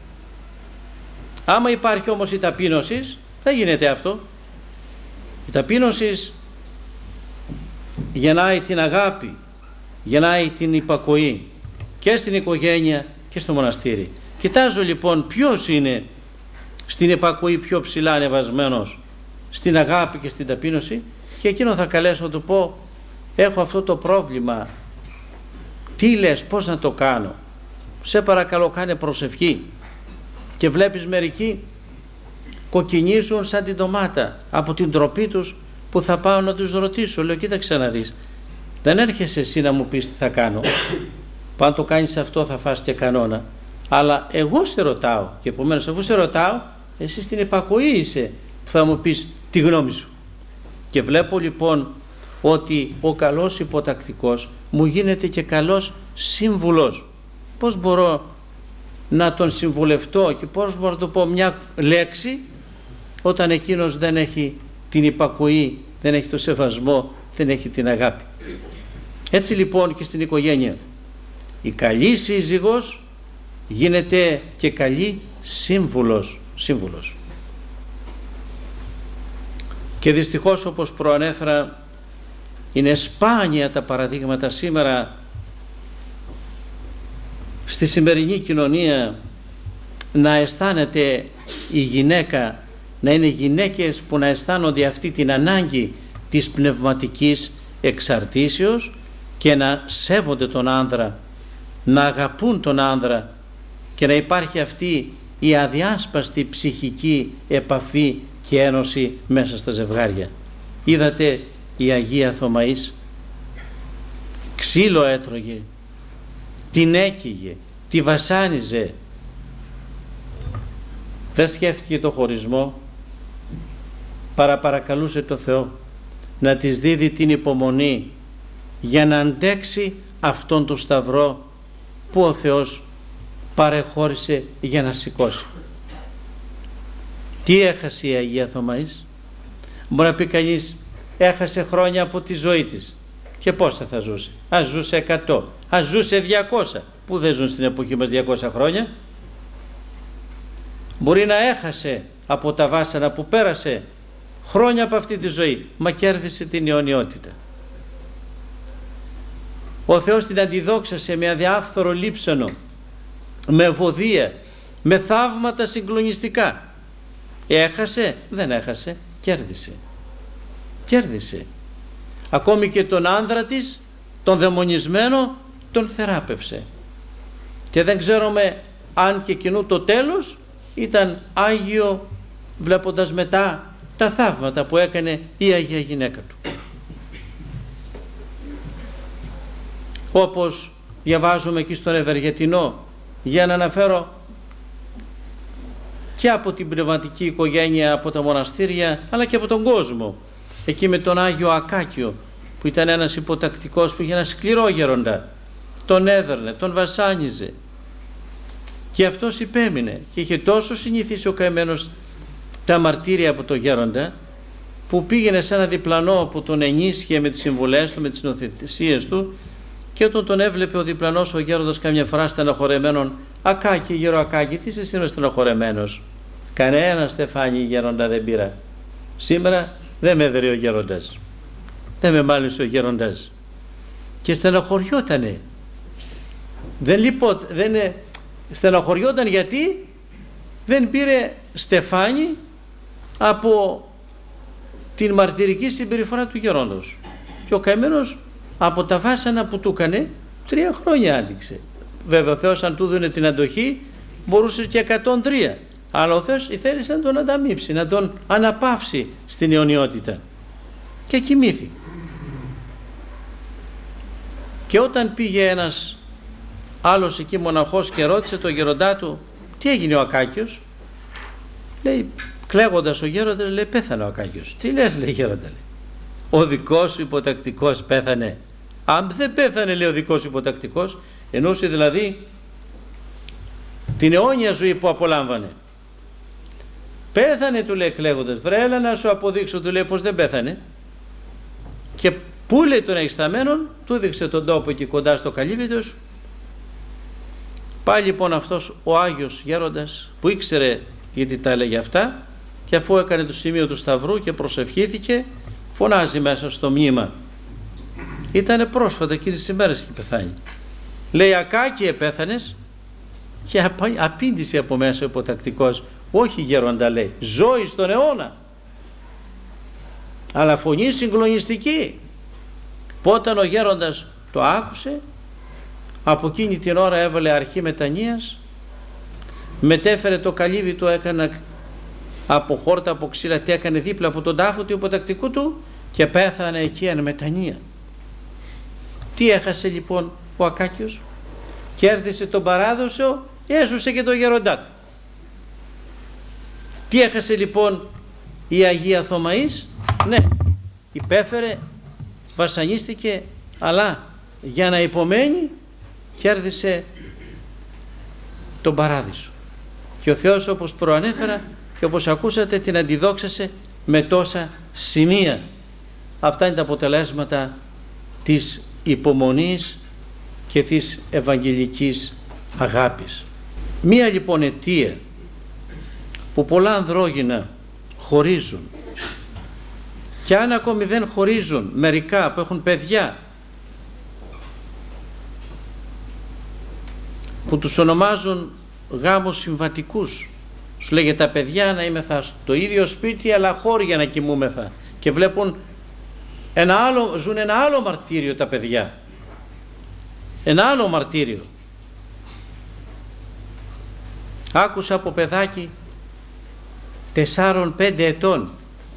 Άμα υπάρχει όμως η ταπείνωση, δεν γίνεται αυτό. Η ταπείνωση γεννάει την αγάπη, γεννάει την υπακοή και στην οικογένεια και στο μοναστήρι. Κοιτάζω λοιπόν ποιος είναι στην υπακοή πιο ψηλά ανεβασμένος, στην αγάπη και στην ταπείνωση, και εκείνο θα καλέσω να του πω, έχω αυτό το πρόβλημα, τι λες, πώς να το κάνω, σε παρακαλώ κάνε προσευχή. Και βλέπεις μερικοί κοκκινίζουν σαν την ντομάτα από την ντροπή τους, που θα πάω να τους ρωτήσω. Λέω, κοίταξε να δεις, δεν έρχεσαι εσύ να μου πεις τι θα κάνω, αν το κάνεις αυτό θα φας και κανόνα, αλλά εγώ σε ρωτάω, και επομένως αφού σε ρωτάω, εσύ στην υπακοή είσαι που θα μου πεις τη γνώμη σου. Και βλέπω λοιπόν ότι ο καλός υποτακτικός μου γίνεται και καλός σύμβουλος. Πώς μπορώ να τον συμβουλευτώ και πώς μπορώ να του πω μια λέξη όταν εκείνος δεν έχει την υπακοή, δεν έχει το σεβασμό, δεν έχει την αγάπη. Έτσι λοιπόν και στην οικογένεια η καλή σύζυγος γίνεται και καλή σύμβουλος, σύμβουλος. Και δυστυχώς, όπως προανέφερα, είναι σπάνια τα παραδείγματα σήμερα στη σημερινή κοινωνία να αισθάνεται η γυναίκα, να είναι γυναίκες που να αισθάνονται αυτή την ανάγκη της πνευματικής εξαρτήσεως και να σέβονται τον άνδρα, να αγαπούν τον άνδρα και να υπάρχει αυτή η αδιάσπαστη ψυχική επαφή και ένωση μέσα στα ζευγάρια. Είδατε η Αγία Θωμαής, ξύλο έτρωγε, την έκυγε, τη βασάνιζε, δεν σκέφτηκε το χωρισμό, παραπαρακαλούσε το Θεό να της δίδει την υπομονή για να αντέξει αυτόν τον σταυρό που ο Θεός παρεχώρησε για να σηκώσει. Τι έχασε η Αγία Θωμαής? Μπορεί να πει κανείς, έχασε χρόνια από τη ζωή της. Και πόσα θα ζούσε? Ας ζούσε εκατό, ας ζούσε διακόσια. Πού δεν ζουν στην εποχή μας διακόσια χρόνια? Μπορεί να έχασε από τα βάσανα που πέρασε χρόνια από αυτή τη ζωή, μα κέρδισε την αιωνιότητα. Ο Θεός την αντιδόξασε με αδιάφθορο λείψανο, με ευωδία, με θαύματα συγκλονιστικά. Έχασε? Δεν έχασε, κέρδισε. Κέρδισε. Ακόμη και τον άνδρα της, τον δαιμονισμένο, τον θεράπευσε. Και δεν ξέρουμε αν και εκείνου το τέλος ήταν Άγιο, βλέποντας μετά τα θαύματα που έκανε η Αγία γυναίκα του. Όπως διαβάζουμε εκεί στον Ευεργετινό, για να αναφέρω και από την πνευματική οικογένεια, από τα μοναστήρια, αλλά και από τον κόσμο, εκεί με τον Άγιο Ακάκιο, που ήταν ένας υποτακτικός που είχε ένα σκληρό γέροντα, τον έδερνε, τον βασάνιζε, και αυτός υπέμεινε και είχε τόσο συνηθίσει ο καημένος τα μαρτύρια από τον γέροντα, που πήγαινε σε ένα διπλανό που τον ενίσχυε με τις συμβουλές του, με τις νοθεσίες του, και όταν τον έβλεπε ο διπλανός ο γέροντας καμιά φορά στενοχωρεμένον, Ακάκη, γέρο Ακάκη, τι είσαι σήμερα στενοχωρεμένος? Κανένα στεφάνι γέροντα δεν πήρα. Σήμερα δεν με έδερε ο γέροντας, δεν με μάλισε ο γέροντας. Και στενοχωριότανε. Δεν λείπω, δεν στενοχωριόταν γιατί δεν πήρε στεφάνι από την μαρτυρική συμπεριφορά του γέροντος. Και ο καημένος από τα βάσανα που του έκανε τρία χρόνια άντυξε. Βέβαια ο Θεός αν του δίνει την αντοχή μπορούσε και εκατόν τρία, αλλά ο Θεός θέλησε να τον ανταμείψει, να τον αναπαύσει στην αιωνιότητα, και κοιμήθη. Και όταν πήγε ένας άλλος εκεί μοναχός και ρώτησε τον γέροντά του τι έγινε ο Ακάκιος, λέει, κλαίγοντας ο γέροντας, λέει, πέθανε ο Ακάκιος. Τι λες, λέει, γέροντα, λέει, ο δικός σου υποτακτικός πέθανε? Αν δεν πέθανε, λέει, ο δικός σου υποτακτικός, εννοούσε δηλαδή την αιώνια ζωή που απολάμβανε. Πέθανε, του λέει κλαίγοντας. Βρε, έλα να σου αποδείξω, του λέει, πως δεν πέθανε. Και πού, λέει, τον εξταμένον, του έδειξε τον τόπο εκεί κοντά στο καλύβι του. Πάει λοιπόν αυτός ο Άγιος γέροντας που ήξερε γιατί τα έλεγε αυτά, και αφού έκανε το σημείο του σταυρού και προσευχήθηκε, φωνάζει μέσα στο μνήμα. Ήτανε πρόσφατα εκείνες τις ημέρες και πεθάνει. Λέει, Ακάκη, επέθανες? Και απήντησε από μέσα ο υποτακτικός, όχι γέροντα, λέει, ζώη στον αιώνα. Αλλά φωνή συγκλονιστική. Που όταν ο γέροντας το άκουσε, από εκείνη την ώρα έβαλε αρχή μετανοίας, μετέφερε το καλύβι του, έκανε από χόρτα, από ξύλα, τι έκανε δίπλα από τον τάφο του υποτακτικού του, και πέθανε εκεί εν μετανία. Τι έχασε λοιπόν ο Ακάκιος? Κέρδισε τον παράδοσο, έσωσε και τον γέροντά του. Τι έχασε λοιπόν η Αγία Θωμαής? Ναι, υπέφερε, βασανίστηκε, αλλά για να υπομένει κέρδισε τον παράδεισο. Και ο Θεός, όπως προανέφερα και όπως ακούσατε, την αντιδόξασε με τόσα σημεία. Αυτά είναι τα αποτελέσματα της υπομονής και της ευαγγελικής αγάπης. Μία λοιπόν αιτία που πολλά ανδρόγυνα χωρίζουν, και αν ακόμη δεν χωρίζουν μερικά που έχουν παιδιά, που τους ονομάζουν γάμους συμβατικούς, σου λέγε τα παιδιά να είμεθα στο ίδιο σπίτι αλλά χώρια να κοιμούμεθα, και βλέπουν ένα άλλο, ζουν ένα άλλο μαρτύριο τα παιδιά, ένα άλλο μαρτύριο. Άκουσα από παιδάκι τεσσάρων πέντε ετών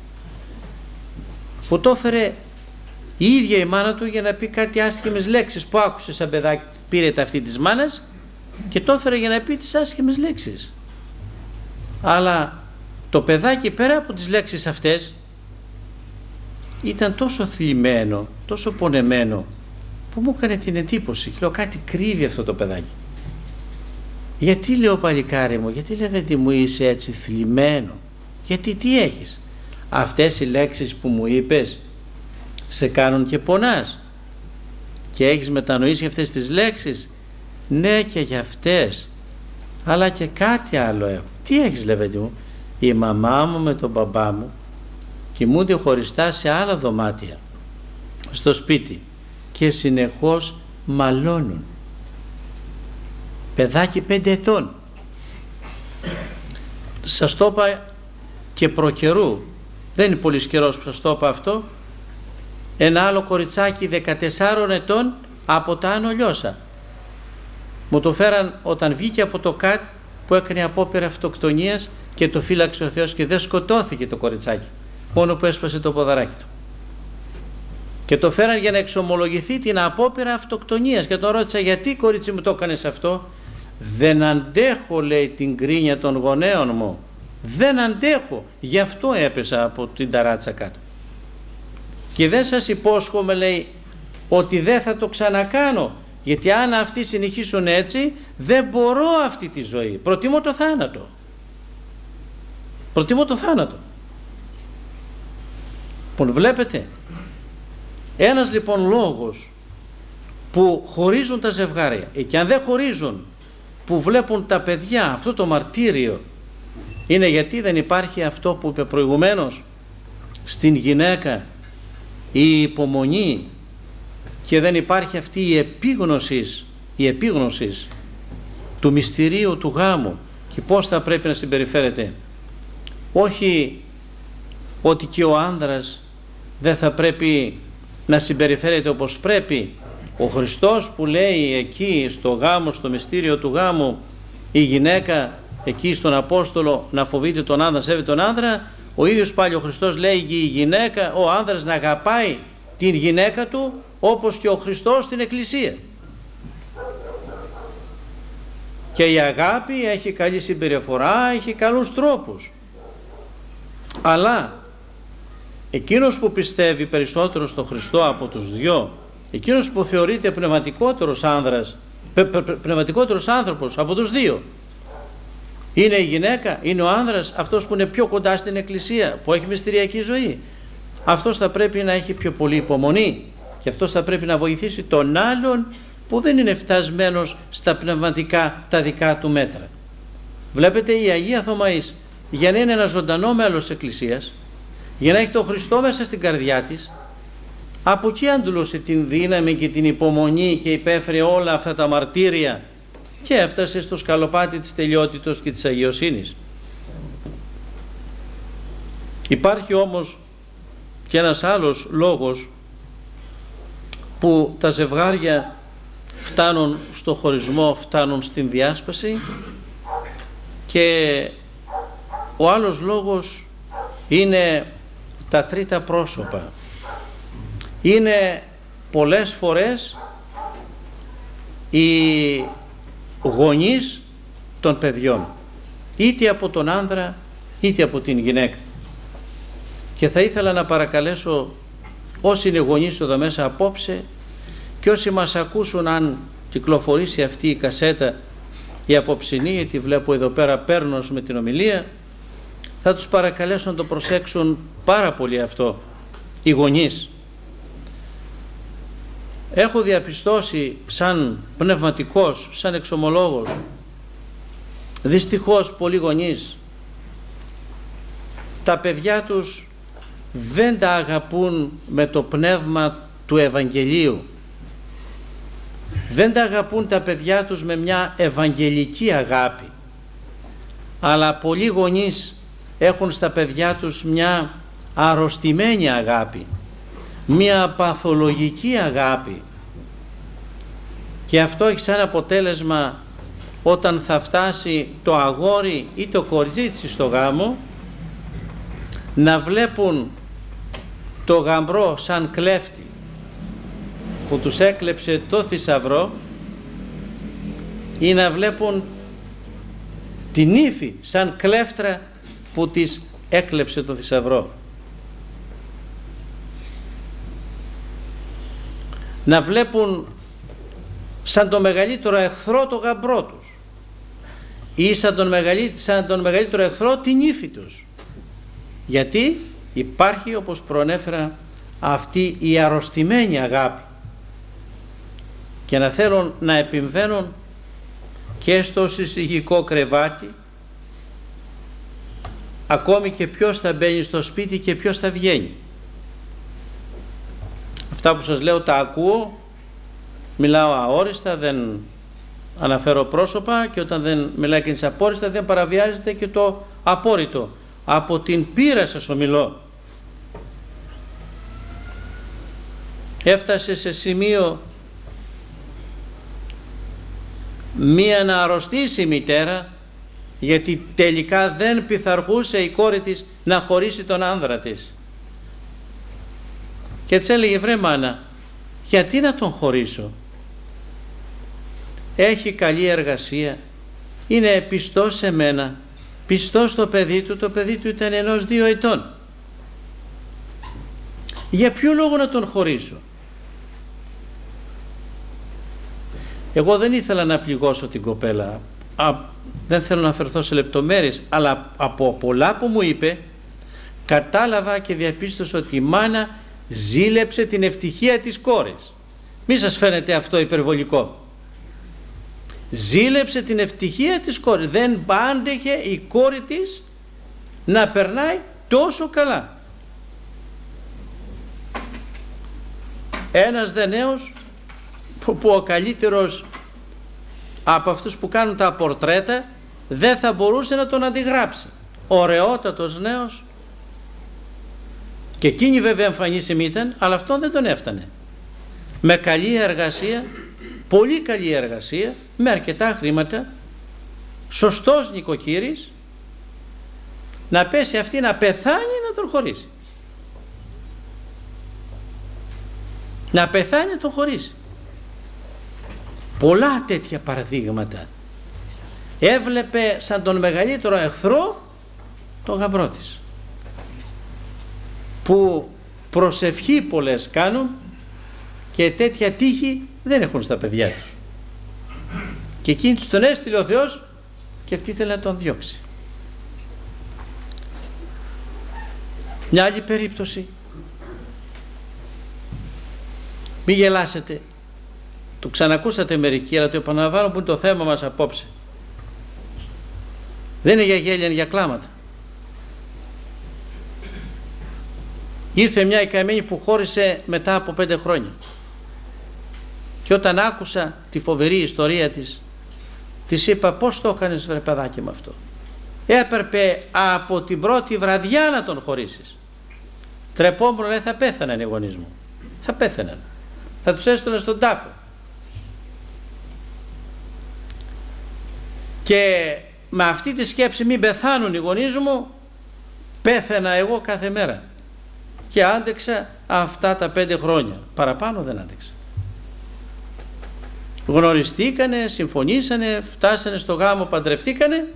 που το έφερε η ίδια η μάνα του για να πει κάτι άσχημες λέξεις που άκουσε σαν παιδάκι. Πήρε τα αυτή της μάνας και το έφερε για να πει τις άσχημες λέξεις. Αλλά το παιδάκι πέρα από τις λέξεις αυτές ήταν τόσο θλιμμένο, τόσο πονεμένο, που μου έκανε την εντύπωση. Λέω, κάτι κρύβει αυτό το παιδάκι. Γιατί, λέω, παλικάρι μου, γιατί λέγατε μου είσαι έτσι θλιμμένο? Γιατί τι έχεις? Αυτές οι λέξεις που μου είπες σε κάνουν και πονάς και έχεις μετανοήσει αυτές τις λέξεις? Ναι, και για αυτές, αλλά και κάτι άλλο έχω. Τι έχεις, λεβέντη μου? η μαμά μου με τον μπαμπά μου κοιμούνται χωριστά σε άλλα δωμάτια στο σπίτι και συνεχώς μαλώνουν. Παιδάκι πέντε ετών. Σας το είπα και προκαιρού, δεν είναι πολύ καιρός που σας το είπα αυτό. Ένα άλλο κοριτσάκι δεκατεσσάρων ετών από τα Άνω Λιώσα. Μου το φέραν όταν βγήκε από το ΚΑΤ που έκανε απόπειρα αυτοκτονίας και το φύλαξε ο Θεός και δεν σκοτώθηκε το κοριτσάκι, μόνο που έσπασε το ποδαράκι του. Και το φέραν για να εξομολογηθεί την απόπειρα αυτοκτονίας και τον ρώτησα, γιατί κορίτσι μου το έκανες αυτό? Δεν αντέχω, λέει, την κρίνια των γονέων μου, δεν αντέχω, γι' αυτό έπεσα από την ταράτσα κάτω. Και δεν σας υπόσχομαι, λέει, ότι δεν θα το ξανακάνω, γιατί αν αυτοί συνεχίσουν έτσι δεν μπορώ αυτή τη ζωή, προτιμώ το θάνατο, προτιμώ το θάνατο. Λοιπόν, βλέπετε, ένας λοιπόν λόγος που χωρίζουν τα ζευγάρια, και αν δεν χωρίζουν, που βλέπουν τα παιδιά αυτό το μαρτύριο, είναι γιατί δεν υπάρχει αυτό που είπε προηγουμένως, στην γυναίκα η υπομονή, και δεν υπάρχει αυτή η επίγνωση, η επίγνωση του μυστηρίου του γάμου και πώς θα πρέπει να συμπεριφέρεται. Όχι ότι και ο άνδρας δεν θα πρέπει να συμπεριφέρεται όπως πρέπει. Ο Χριστός που λέει εκεί στο γάμο, στο μυστήριο του γάμου, η γυναίκα εκεί στον Απόστολο να φοβείται τον άνδρα, σέβεται τον άνδρα, ο ίδιος πάλι ο Χριστός λέει και η γυναίκα, ο άνδρας να αγαπάει την γυναίκα του όπως και ο Χριστός την Εκκλησία. Και η αγάπη έχει καλή συμπεριφορά, έχει καλούς τρόπους. Αλλά εκείνος που πιστεύει περισσότερο στο Χριστό από τους δυο, εκείνος που θεωρείται πνευματικότερος άνδρας, πε, πε, πνευματικότερος άνθρωπος από τους δύο, είναι η γυναίκα, είναι ο άνδρας, αυτός που είναι πιο κοντά στην Εκκλησία, που έχει μυστηριακή ζωή. Αυτός θα πρέπει να έχει πιο πολύ υπομονή και αυτός θα πρέπει να βοηθήσει τον άλλον που δεν είναι φτασμένος στα πνευματικά τα δικά του μέτρα. Βλέπετε, η Αγία Θωμαής, για να είναι ένα ζωντανό μέλος της Εκκλησίας, για να έχει τον Χριστό μέσα στην καρδιά της, από εκεί αντλούσε την δύναμη και την υπομονή και υπέφερε όλα αυτά τα μαρτύρια και έφτασε στο σκαλοπάτι της τελειότητος και της αγιοσύνης. Υπάρχει όμως και ένας άλλος λόγος που τα ζευγάρια φτάνουν στο χωρισμό, φτάνουν στην διάσπαση, και ο άλλος λόγος είναι τα τρίτα πρόσωπα. Είναι πολλές φορές οι γονείς των παιδιών, είτε από τον άνδρα είτε από την γυναίκα. Και θα ήθελα να παρακαλέσω όσοι είναι γονείς εδώ μέσα απόψε και όσοι μας ακούσουν, αν κυκλοφορήσει αυτή η κασέτα η απόψινή, γιατί βλέπω εδώ πέρα παίρνος με την ομιλία, θα τους παρακαλέσω να το προσέξουν πάρα πολύ αυτό οι γονείς. Έχω διαπιστώσει σαν πνευματικός, σαν εξομολόγος, δυστυχώς πολλοί γονείς τα παιδιά τους δεν τα αγαπούν με το πνεύμα του Ευαγγελίου. Δεν τα αγαπούν τα παιδιά τους με μια ευαγγελική αγάπη, αλλά πολλοί γονείς έχουν στα παιδιά τους μια αρρωστημένη αγάπη, μια παθολογική αγάπη, και αυτό έχει σαν αποτέλεσμα όταν θα φτάσει το αγόρι ή το κορίτσι στο γάμο να βλέπουν το γαμπρό σαν κλέφτη που τους έκλεψε το θησαυρό, ή να βλέπουν την ύφη σαν κλέφτρα που της έκλεψε το θησαυρό. Να βλέπουν σαν τον μεγαλύτερο εχθρό το γαμπρό τους, ή σαν τον, μεγαλύ, σαν τον μεγαλύτερο εχθρό την ύφη τους. Γιατί υπάρχει, όπως προανέφερα, αυτή η αρρωστημένη αγάπη, και να θέλουν να επιμβαίνουν και στο συζυγικό κρεβάτι ακόμη και ποιος θα μπαίνει στο σπίτι και ποιος θα βγαίνει. Αυτά που σας λέω τα ακούω, μιλάω αόριστα, δεν αναφέρω πρόσωπα, και όταν δεν μιλάει κανείς απόριστα δεν παραβιάζεται και το απόρριτο. Από την πείρα σας ομιλώ. Έφτασε σε σημείο μία να αρρωστήσει η μητέρα, γιατί τελικά δεν πειθαρχούσε η κόρη της να χωρίσει τον άνδρα της. Και της έλεγε, βρε μάνα, γιατί να τον χωρίσω? Έχει καλή εργασία, είναι πιστός σε μένα, πιστός στο παιδί του, το παιδί του ήταν ενός δύο ετών. Για ποιο λόγο να τον χωρίσω? Εγώ δεν ήθελα να πληγώσω την κοπέλα, Α, δεν θέλω να αφαιρθώ σε λεπτομέρειες, αλλά από πολλά που μου είπε κατάλαβα και διαπίστωσα ότι η μάνα ζήλεψε την ευτυχία της κόρης. Μη σας φαίνεται αυτό υπερβολικό? Ζήλεψε την ευτυχία της κόρης. Δεν πάντεχε η κόρη της να περνάει τόσο καλά. Ένας δε νέος που, που ο καλύτερος από αυτούς που κάνουν τα πορτρέτα δεν θα μπορούσε να τον αντιγράψει. Ωραιότατος νέος, και εκείνη βέβαια εμφανίσιμη ήταν, αλλά αυτό δεν τον έφτανε. Με καλή εργασία, πολύ καλή εργασία, με αρκετά χρήματα, σωστός νοικοκύρης, να πέσει αυτή να πεθάνει να τον χωρίσει. Να πεθάνει να τον χωρίσει. Πολλά τέτοια παραδείγματα. Έβλεπε σαν τον μεγαλύτερο εχθρό τον γαμπρό της, που προσευχή πολλές κάνουν και τέτοια τύχη δεν έχουν στα παιδιά τους, και εκείνη τους τον έστειλε ο Θεός και αυτή ήθελε να τον διώξει. Μια άλλη περίπτωση, μη γελάσετε, το ξανακούσατε μερικοί, αλλά το επαναλαμβάνω που είναι το θέμα μας απόψε. Δεν είναι για γέλια, είναι για κλάματα. Ήρθε μια η καημένη που χώρισε μετά από πέντε χρόνια, και όταν άκουσα τη φοβερή ιστορία της, της είπα, πώς το έκανες βρε παιδάκι με αυτό? Έπρεπε από την πρώτη βραδιά να τον χωρίσεις. Τρεπόμουν, λέει, θα πέθαναν οι γονείς μου, θα πέθαναν, θα τους έστωνα στον τάφο. Και με αυτή τη σκέψη, μην πεθάνουν οι γονείς μου, πέθαινα εγώ κάθε μέρα, και άντεξα αυτά τα πέντε χρόνια. Παραπάνω δεν άντεξα. Γνωριστήκανε, συμφωνήσανε, φτάσανε στο γάμο, παντρευτήκανε,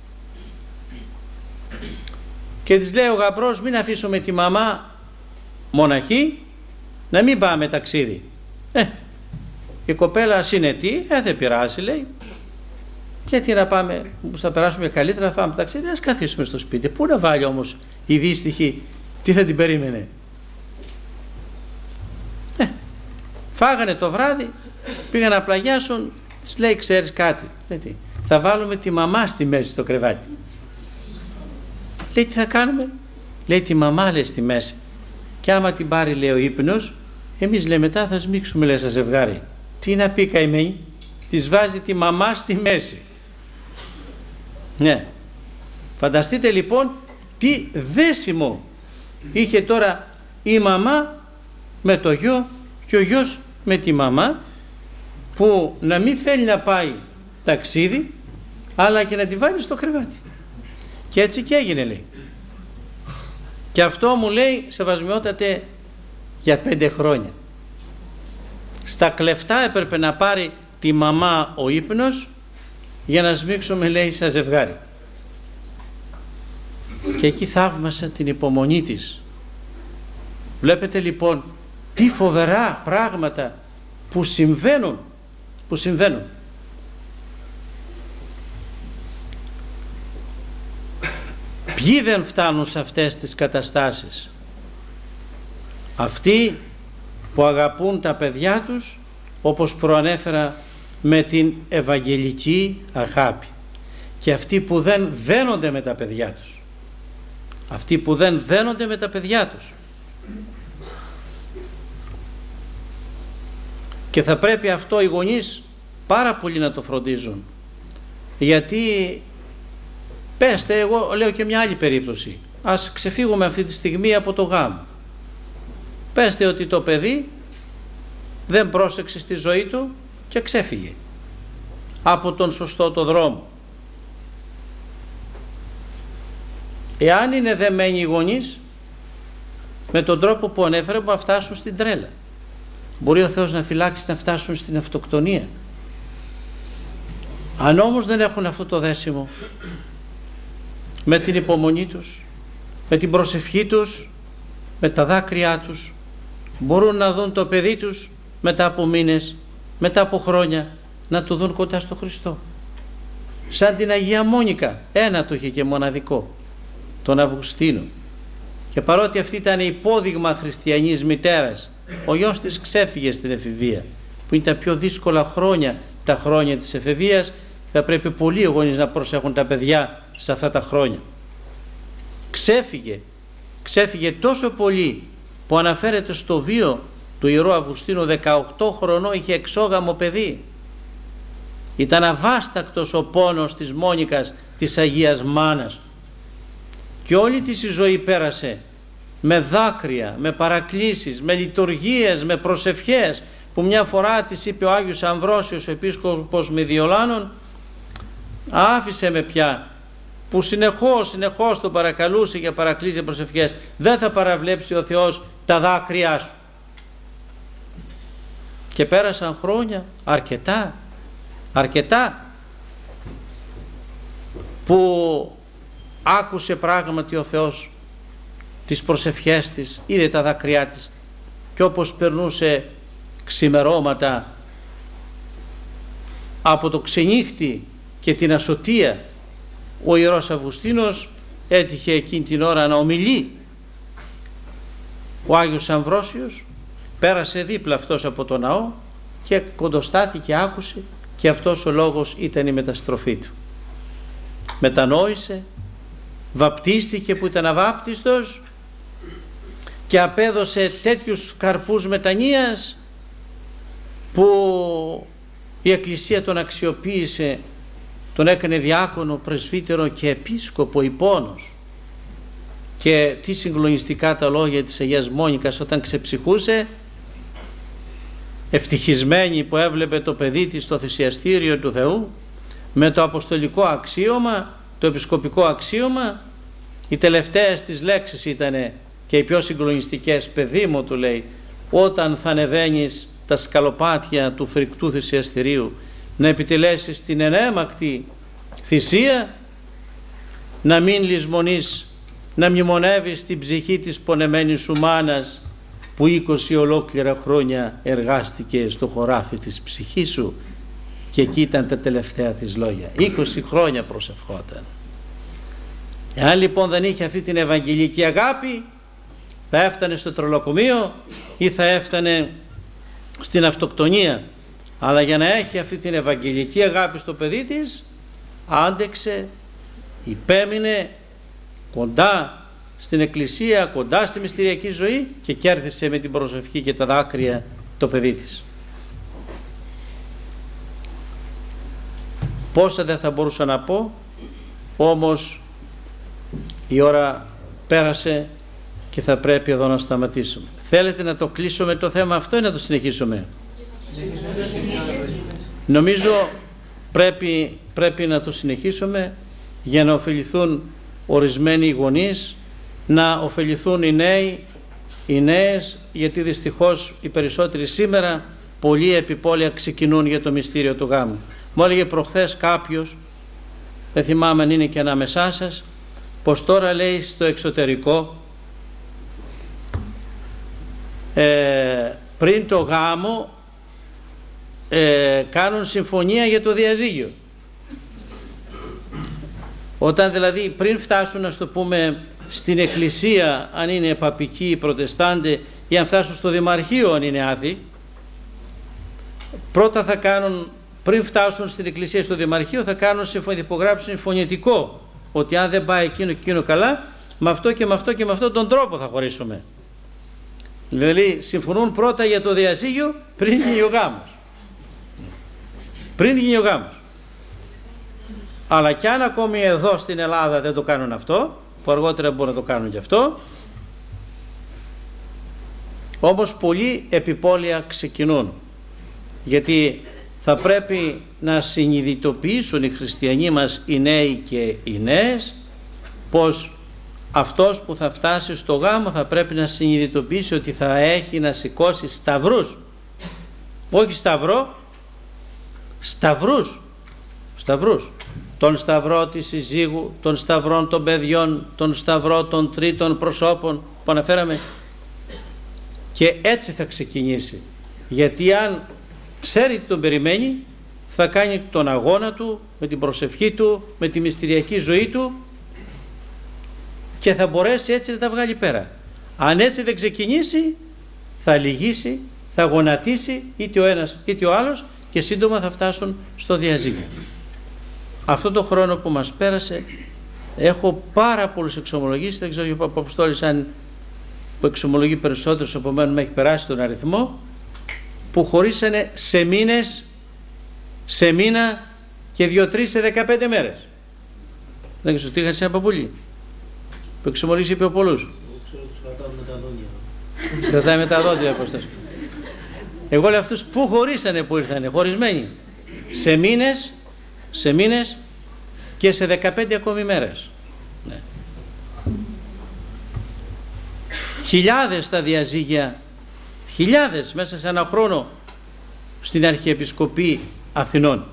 και της λέει ο γαμπρός, μην αφήσουμε τη μαμά μοναχή, να μην πάμε ταξίδι. Ε, η κοπέλα συνετή, ε, δεν πειράζει, λέει, γιατί να πάμε, θα περάσουμε καλύτερα, θα πάμε ταξίδι, ας καθίσουμε στο σπίτι. Πού να βάλει όμως η δύστιχη, τι θα την περίμενε? Ε, φάγανε το βράδυ, πήγαν να πλαγιάσουν, της λέει, ξέρεις κάτι? Λέει, θα βάλουμε τη μαμά στη μέση στο κρεβάτι. Λέει, τι θα κάνουμε? Λέει, τη μαμά, λέει, στη μέση, και άμα την πάρει, λέει, ο ύπνος, εμείς, λέει, μετά θα σμίξουμε, λέει, σαν ζευγάρι. Τι να πει καημένη? Της βάζει τη μαμά στη μέση. Ναι, φανταστείτε λοιπόν τι δέσιμο είχε τώρα η μαμά με το γιο και ο γιος με τη μαμά, που να μην θέλει να πάει ταξίδι, αλλά και να τη βάλει στο κρεβάτι. Και έτσι και έγινε, λέει. Και αυτό μου λέει, σεβασμιότατε, για πέντε χρόνια. Στα κλεφτά έπρεπε να πάρει τη μαμά ο ύπνος για να σμίξουμε, λέει, σαν ζευγάρι. Και εκεί θαύμασα την υπομονή της. Βλέπετε λοιπόν τι φοβερά πράγματα που συμβαίνουν, που συμβαίνουν. Ποιοι δεν φτάνουν σε αυτές τις καταστάσεις? Αυτοί που αγαπούν τα παιδιά τους, όπως προανέφερα, με την ευαγγελική αγάπη, και αυτοί που δεν δένονται με τα παιδιά τους. αυτοί που δεν δένονται με τα παιδιά τους. Και θα πρέπει αυτό οι γονείς πάρα πολύ να το φροντίζουν, γιατί πέστε, εγώ λέω και μια άλλη περίπτωση, ας ξεφύγουμε αυτή τη στιγμή από το γάμο. Πέστε ότι το παιδί δεν πρόσεξε στη ζωή του και ξέφυγε από τον σωστό το δρόμο. Εάν είναι δεμένοι οι γονείς, με τον τρόπο που ανέφερε μπορεί να φτάσουν στην τρέλα. Μπορεί ο Θεός να φυλάξει να φτάσουν στην αυτοκτονία. Αν όμως δεν έχουν αυτό το δέσιμο με την υπομονή τους, με την προσευχή τους, με τα δάκρυά τους, μπορούν να δουν το παιδί τους μετά από μήνες, μετά από χρόνια, να το δουν κοντά στο Χριστό. Σαν την Αγία Μόνικα, ένα το είχε και μοναδικό, τον Αυγουστίνο. Και παρότι αυτή ήταν υπόδειγμα χριστιανής μητέρας, ο γιος της ξέφυγε στην εφηβεία, που είναι τα πιο δύσκολα χρόνια, τα χρόνια της εφηβείας. Θα πρέπει πολλοί οι γονείς να προσέχουν τα παιδιά σε αυτά τα χρόνια. Ξέφυγε, ξέφυγε τόσο πολύ που αναφέρεται στο βίο του Ιερού Αυγουστίνου, δεκαοκτώ χρονών είχε εξόγαμο παιδί. Ήταν αβάστακτος ο πόνος της Μόνικας, της Αγίας Μάνας του. Και όλη της η ζωή πέρασε με δάκρυα, με παρακλήσεις, με λειτουργίες, με προσευχές, που μια φορά της είπε ο Άγιος Αμβρόσιος, ο επίσκοπος Μηδιολάνων, άφησε με πια, που συνεχώς, συνεχώς τον παρακαλούσε για παρακλήσεις και προσευχές, δεν θα παραβλέψει ο Θεός τα δάκρυά σου. Και πέρασαν χρόνια, αρκετά, αρκετά, που άκουσε πράγματι ο Θεός τις προσευχές της, είδε τα δάκρυά της, και όπως περνούσε ξημερώματα από το ξενύχτη και την ασωτεία, ο Ιερός Αυγουστίνος έτυχε εκείνη την ώρα να ομιλεί. Ο Άγιος Αμβρόσιος πέρασε δίπλα αυτός από το ναό και κοντοστάθηκε, άκουσε, και αυτός ο λόγος ήταν η μεταστροφή του. Μετανόησε, βαπτίστηκε που ήταν αβάπτιστος και απέδωσε τέτοιους καρπούς μετανοίας που η Εκκλησία τον αξιοποίησε, τον έκανε διάκονο, πρεσβύτερο και επίσκοπο υπόνος. Και τι συγκλονιστικά τα λόγια της Αγίας Μόνικας όταν ξεψυχούσε, ευτυχισμένη που έβλεπε το παιδί της στο θυσιαστήριο του Θεού με το αποστολικό αξίωμα, το επισκοπικό αξίωμα. Οι τελευταίες της λέξεις ήτανε και οι πιο συγκλονιστικές. «Παιδί μου», του λέει, «όταν θα ανεβαίνεις τα σκαλοπάτια του φρικτού θυσιαστηρίου, να επιτελέσεις την ενέμακτη θυσία, να μην λησμονείς, να μνημονεύεις την ψυχή της πονεμένης σου μάνας, που είκοσι ολόκληρα χρόνια εργάστηκε στο χωράφι της ψυχής σου». Και εκεί ήταν τα τελευταία της λόγια. είκοσι χρόνια προσευχόταν. Εάν λοιπόν δεν είχε αυτή την ευαγγελική αγάπη, θα έφτανε στο τρολοκομείο ή θα έφτανε στην αυτοκτονία. Αλλά για να έχει αυτή την ευαγγελική αγάπη στο παιδί της, άντεξε, υπέμεινε κοντά στην Εκκλησία, κοντά στη μυστηριακή ζωή, και κέρδισε με την προσευχή και τα δάκρυα το παιδί της. Πόσα δεν θα μπορούσα να πω, όμως η ώρα πέρασε και θα πρέπει εδώ να σταματήσουμε. Θέλετε να το κλείσουμε το θέμα αυτό ή να το συνεχίσουμε? Νομίζω πρέπει, πρέπει να το συνεχίσουμε για να ωφεληθούν ορισμένοι γονείς, να ωφεληθούν οι νέοι, οι νέες, γιατί δυστυχώς οι περισσότεροι σήμερα πολλοί επιπόλαια ξεκινούν για το μυστήριο του γάμου. Μου έλεγε προχθές κάποιος, δεν θυμάμαι αν είναι και ανάμεσά σας, πως τώρα, λέει, στο εξωτερικό ε, πριν το γάμο ε, κάνουν συμφωνία για το διαζύγιο. Όταν δηλαδή πριν φτάσουν, να το πούμε, στην εκκλησία, αν είναι παπικοί ή προτεστάντε, ή αν φτάσουν στο δημαρχείο αν είναι άθιοι, πρώτα θα κάνουν, πριν φτάσουν στην εκκλησία στο δημαρχείο, θα κάνουν συμφωνη, υπογράψουν συμφωνητικό ότι αν δεν πάει εκείνο και εκείνο καλά, με αυτό και με αυτό και με αυτόν τον τρόπο θα χωρίσουμε. Δηλαδή συμφωνούν πρώτα για το διαζύγιο πριν γίνει ο γάμος. Πριν γίνει ο γάμος. Αλλά κι αν ακόμη εδώ στην Ελλάδα δεν το κάνουν αυτό, που αργότερα μπορούν να το κάνουν κι αυτό, όμως πολλοί επιπόλαια ξεκινούν. Γιατί θα πρέπει να συνειδητοποιήσουν οι χριστιανοί μας, οι νέοι και οι νέες, πως αυτός που θα φτάσει στο γάμο θα πρέπει να συνειδητοποιήσει ότι θα έχει να σηκώσει σταυρούς. Όχι σταυρό, σταυρούς. Σταυρούς. Τον σταυρό της συζύγου, τον σταυρό των παιδιών, τον σταυρό των τρίτων προσώπων που αναφέραμε. Και έτσι θα ξεκινήσει. Γιατί αν ξέρει τι τον περιμένει, θα κάνει τον αγώνα του με την προσευχή του, με τη μυστηριακή ζωή του και θα μπορέσει έτσι να τα βγάλει πέρα. Αν έτσι δεν ξεκινήσει, θα λυγίσει, θα γονατίσει είτε ο ένας είτε ο άλλος και σύντομα θα φτάσουν στο διαζύγιο. Αυτό το χρόνο που μας πέρασε έχω πάρα πολλούς εξομολογήσεις, δεν ξέρω ο Αποστόλης αν που εξομολογεί περισσότερους από μένα με έχει περάσει τον αριθμό, που χωρίσανε σε μήνες, σε μήνα και δύο-τρεις σε δεκαπέντε μέρες. Δεν ξέρω τι είχα σε ένα παππούλι που εξομολογήσει είπε ο πολλούς. Τους κρατάει με τα δόντια. Εγώ λέω αυτούς που χωρίσανε, που ήρθανε χωρισμένοι σε μήνες, σε μήνες και σε δεκαπέντε ακόμη μέρες. Ναι. Χιλιάδες τα διαζύγια, χιλιάδες μέσα σε ένα χρόνο στην Αρχιεπισκοπή Αθηνών.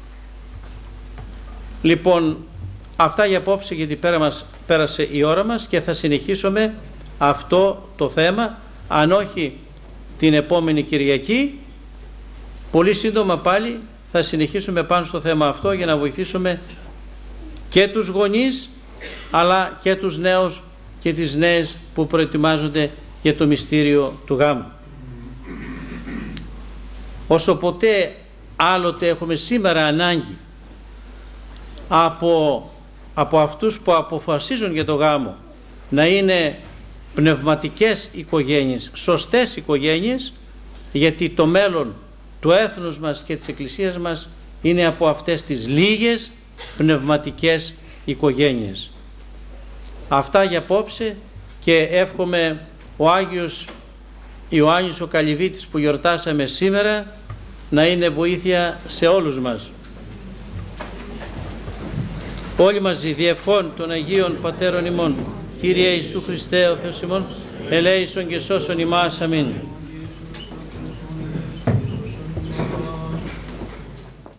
Λοιπόν, αυτά για απόψε, γιατί πέρα μας, πέρασε η ώρα μας και θα συνεχίσουμε αυτό το θέμα, αν όχι την επόμενη Κυριακή, πολύ σύντομα πάλι θα συνεχίσουμε πάνω στο θέμα αυτό για να βοηθήσουμε και τους γονείς αλλά και τους νέους και τις νέες που προετοιμάζονται για το μυστήριο του γάμου. Όσο ποτέ άλλοτε έχουμε σήμερα ανάγκη από, από αυτούς που αποφασίζουν για το γάμο να είναι πνευματικές οικογένειες, σωστές οικογένειες, γιατί το μέλλον του έθνους μας και της Εκκλησίας μας είναι από αυτές τις λίγες πνευματικές οικογένειες. Αυτά για απόψε και εύχομαι ο Άγιος Ιωάννης ο Καλυβίτης που γιορτάσαμε σήμερα να είναι βοήθεια σε όλους μας. Όλοι μαζί διευχών των Αγίων Πατέρων ημών, Κύριε Ιησού Χριστέ ο Θεός ημών, ελέησον και σώσον ημάς. Αμήν.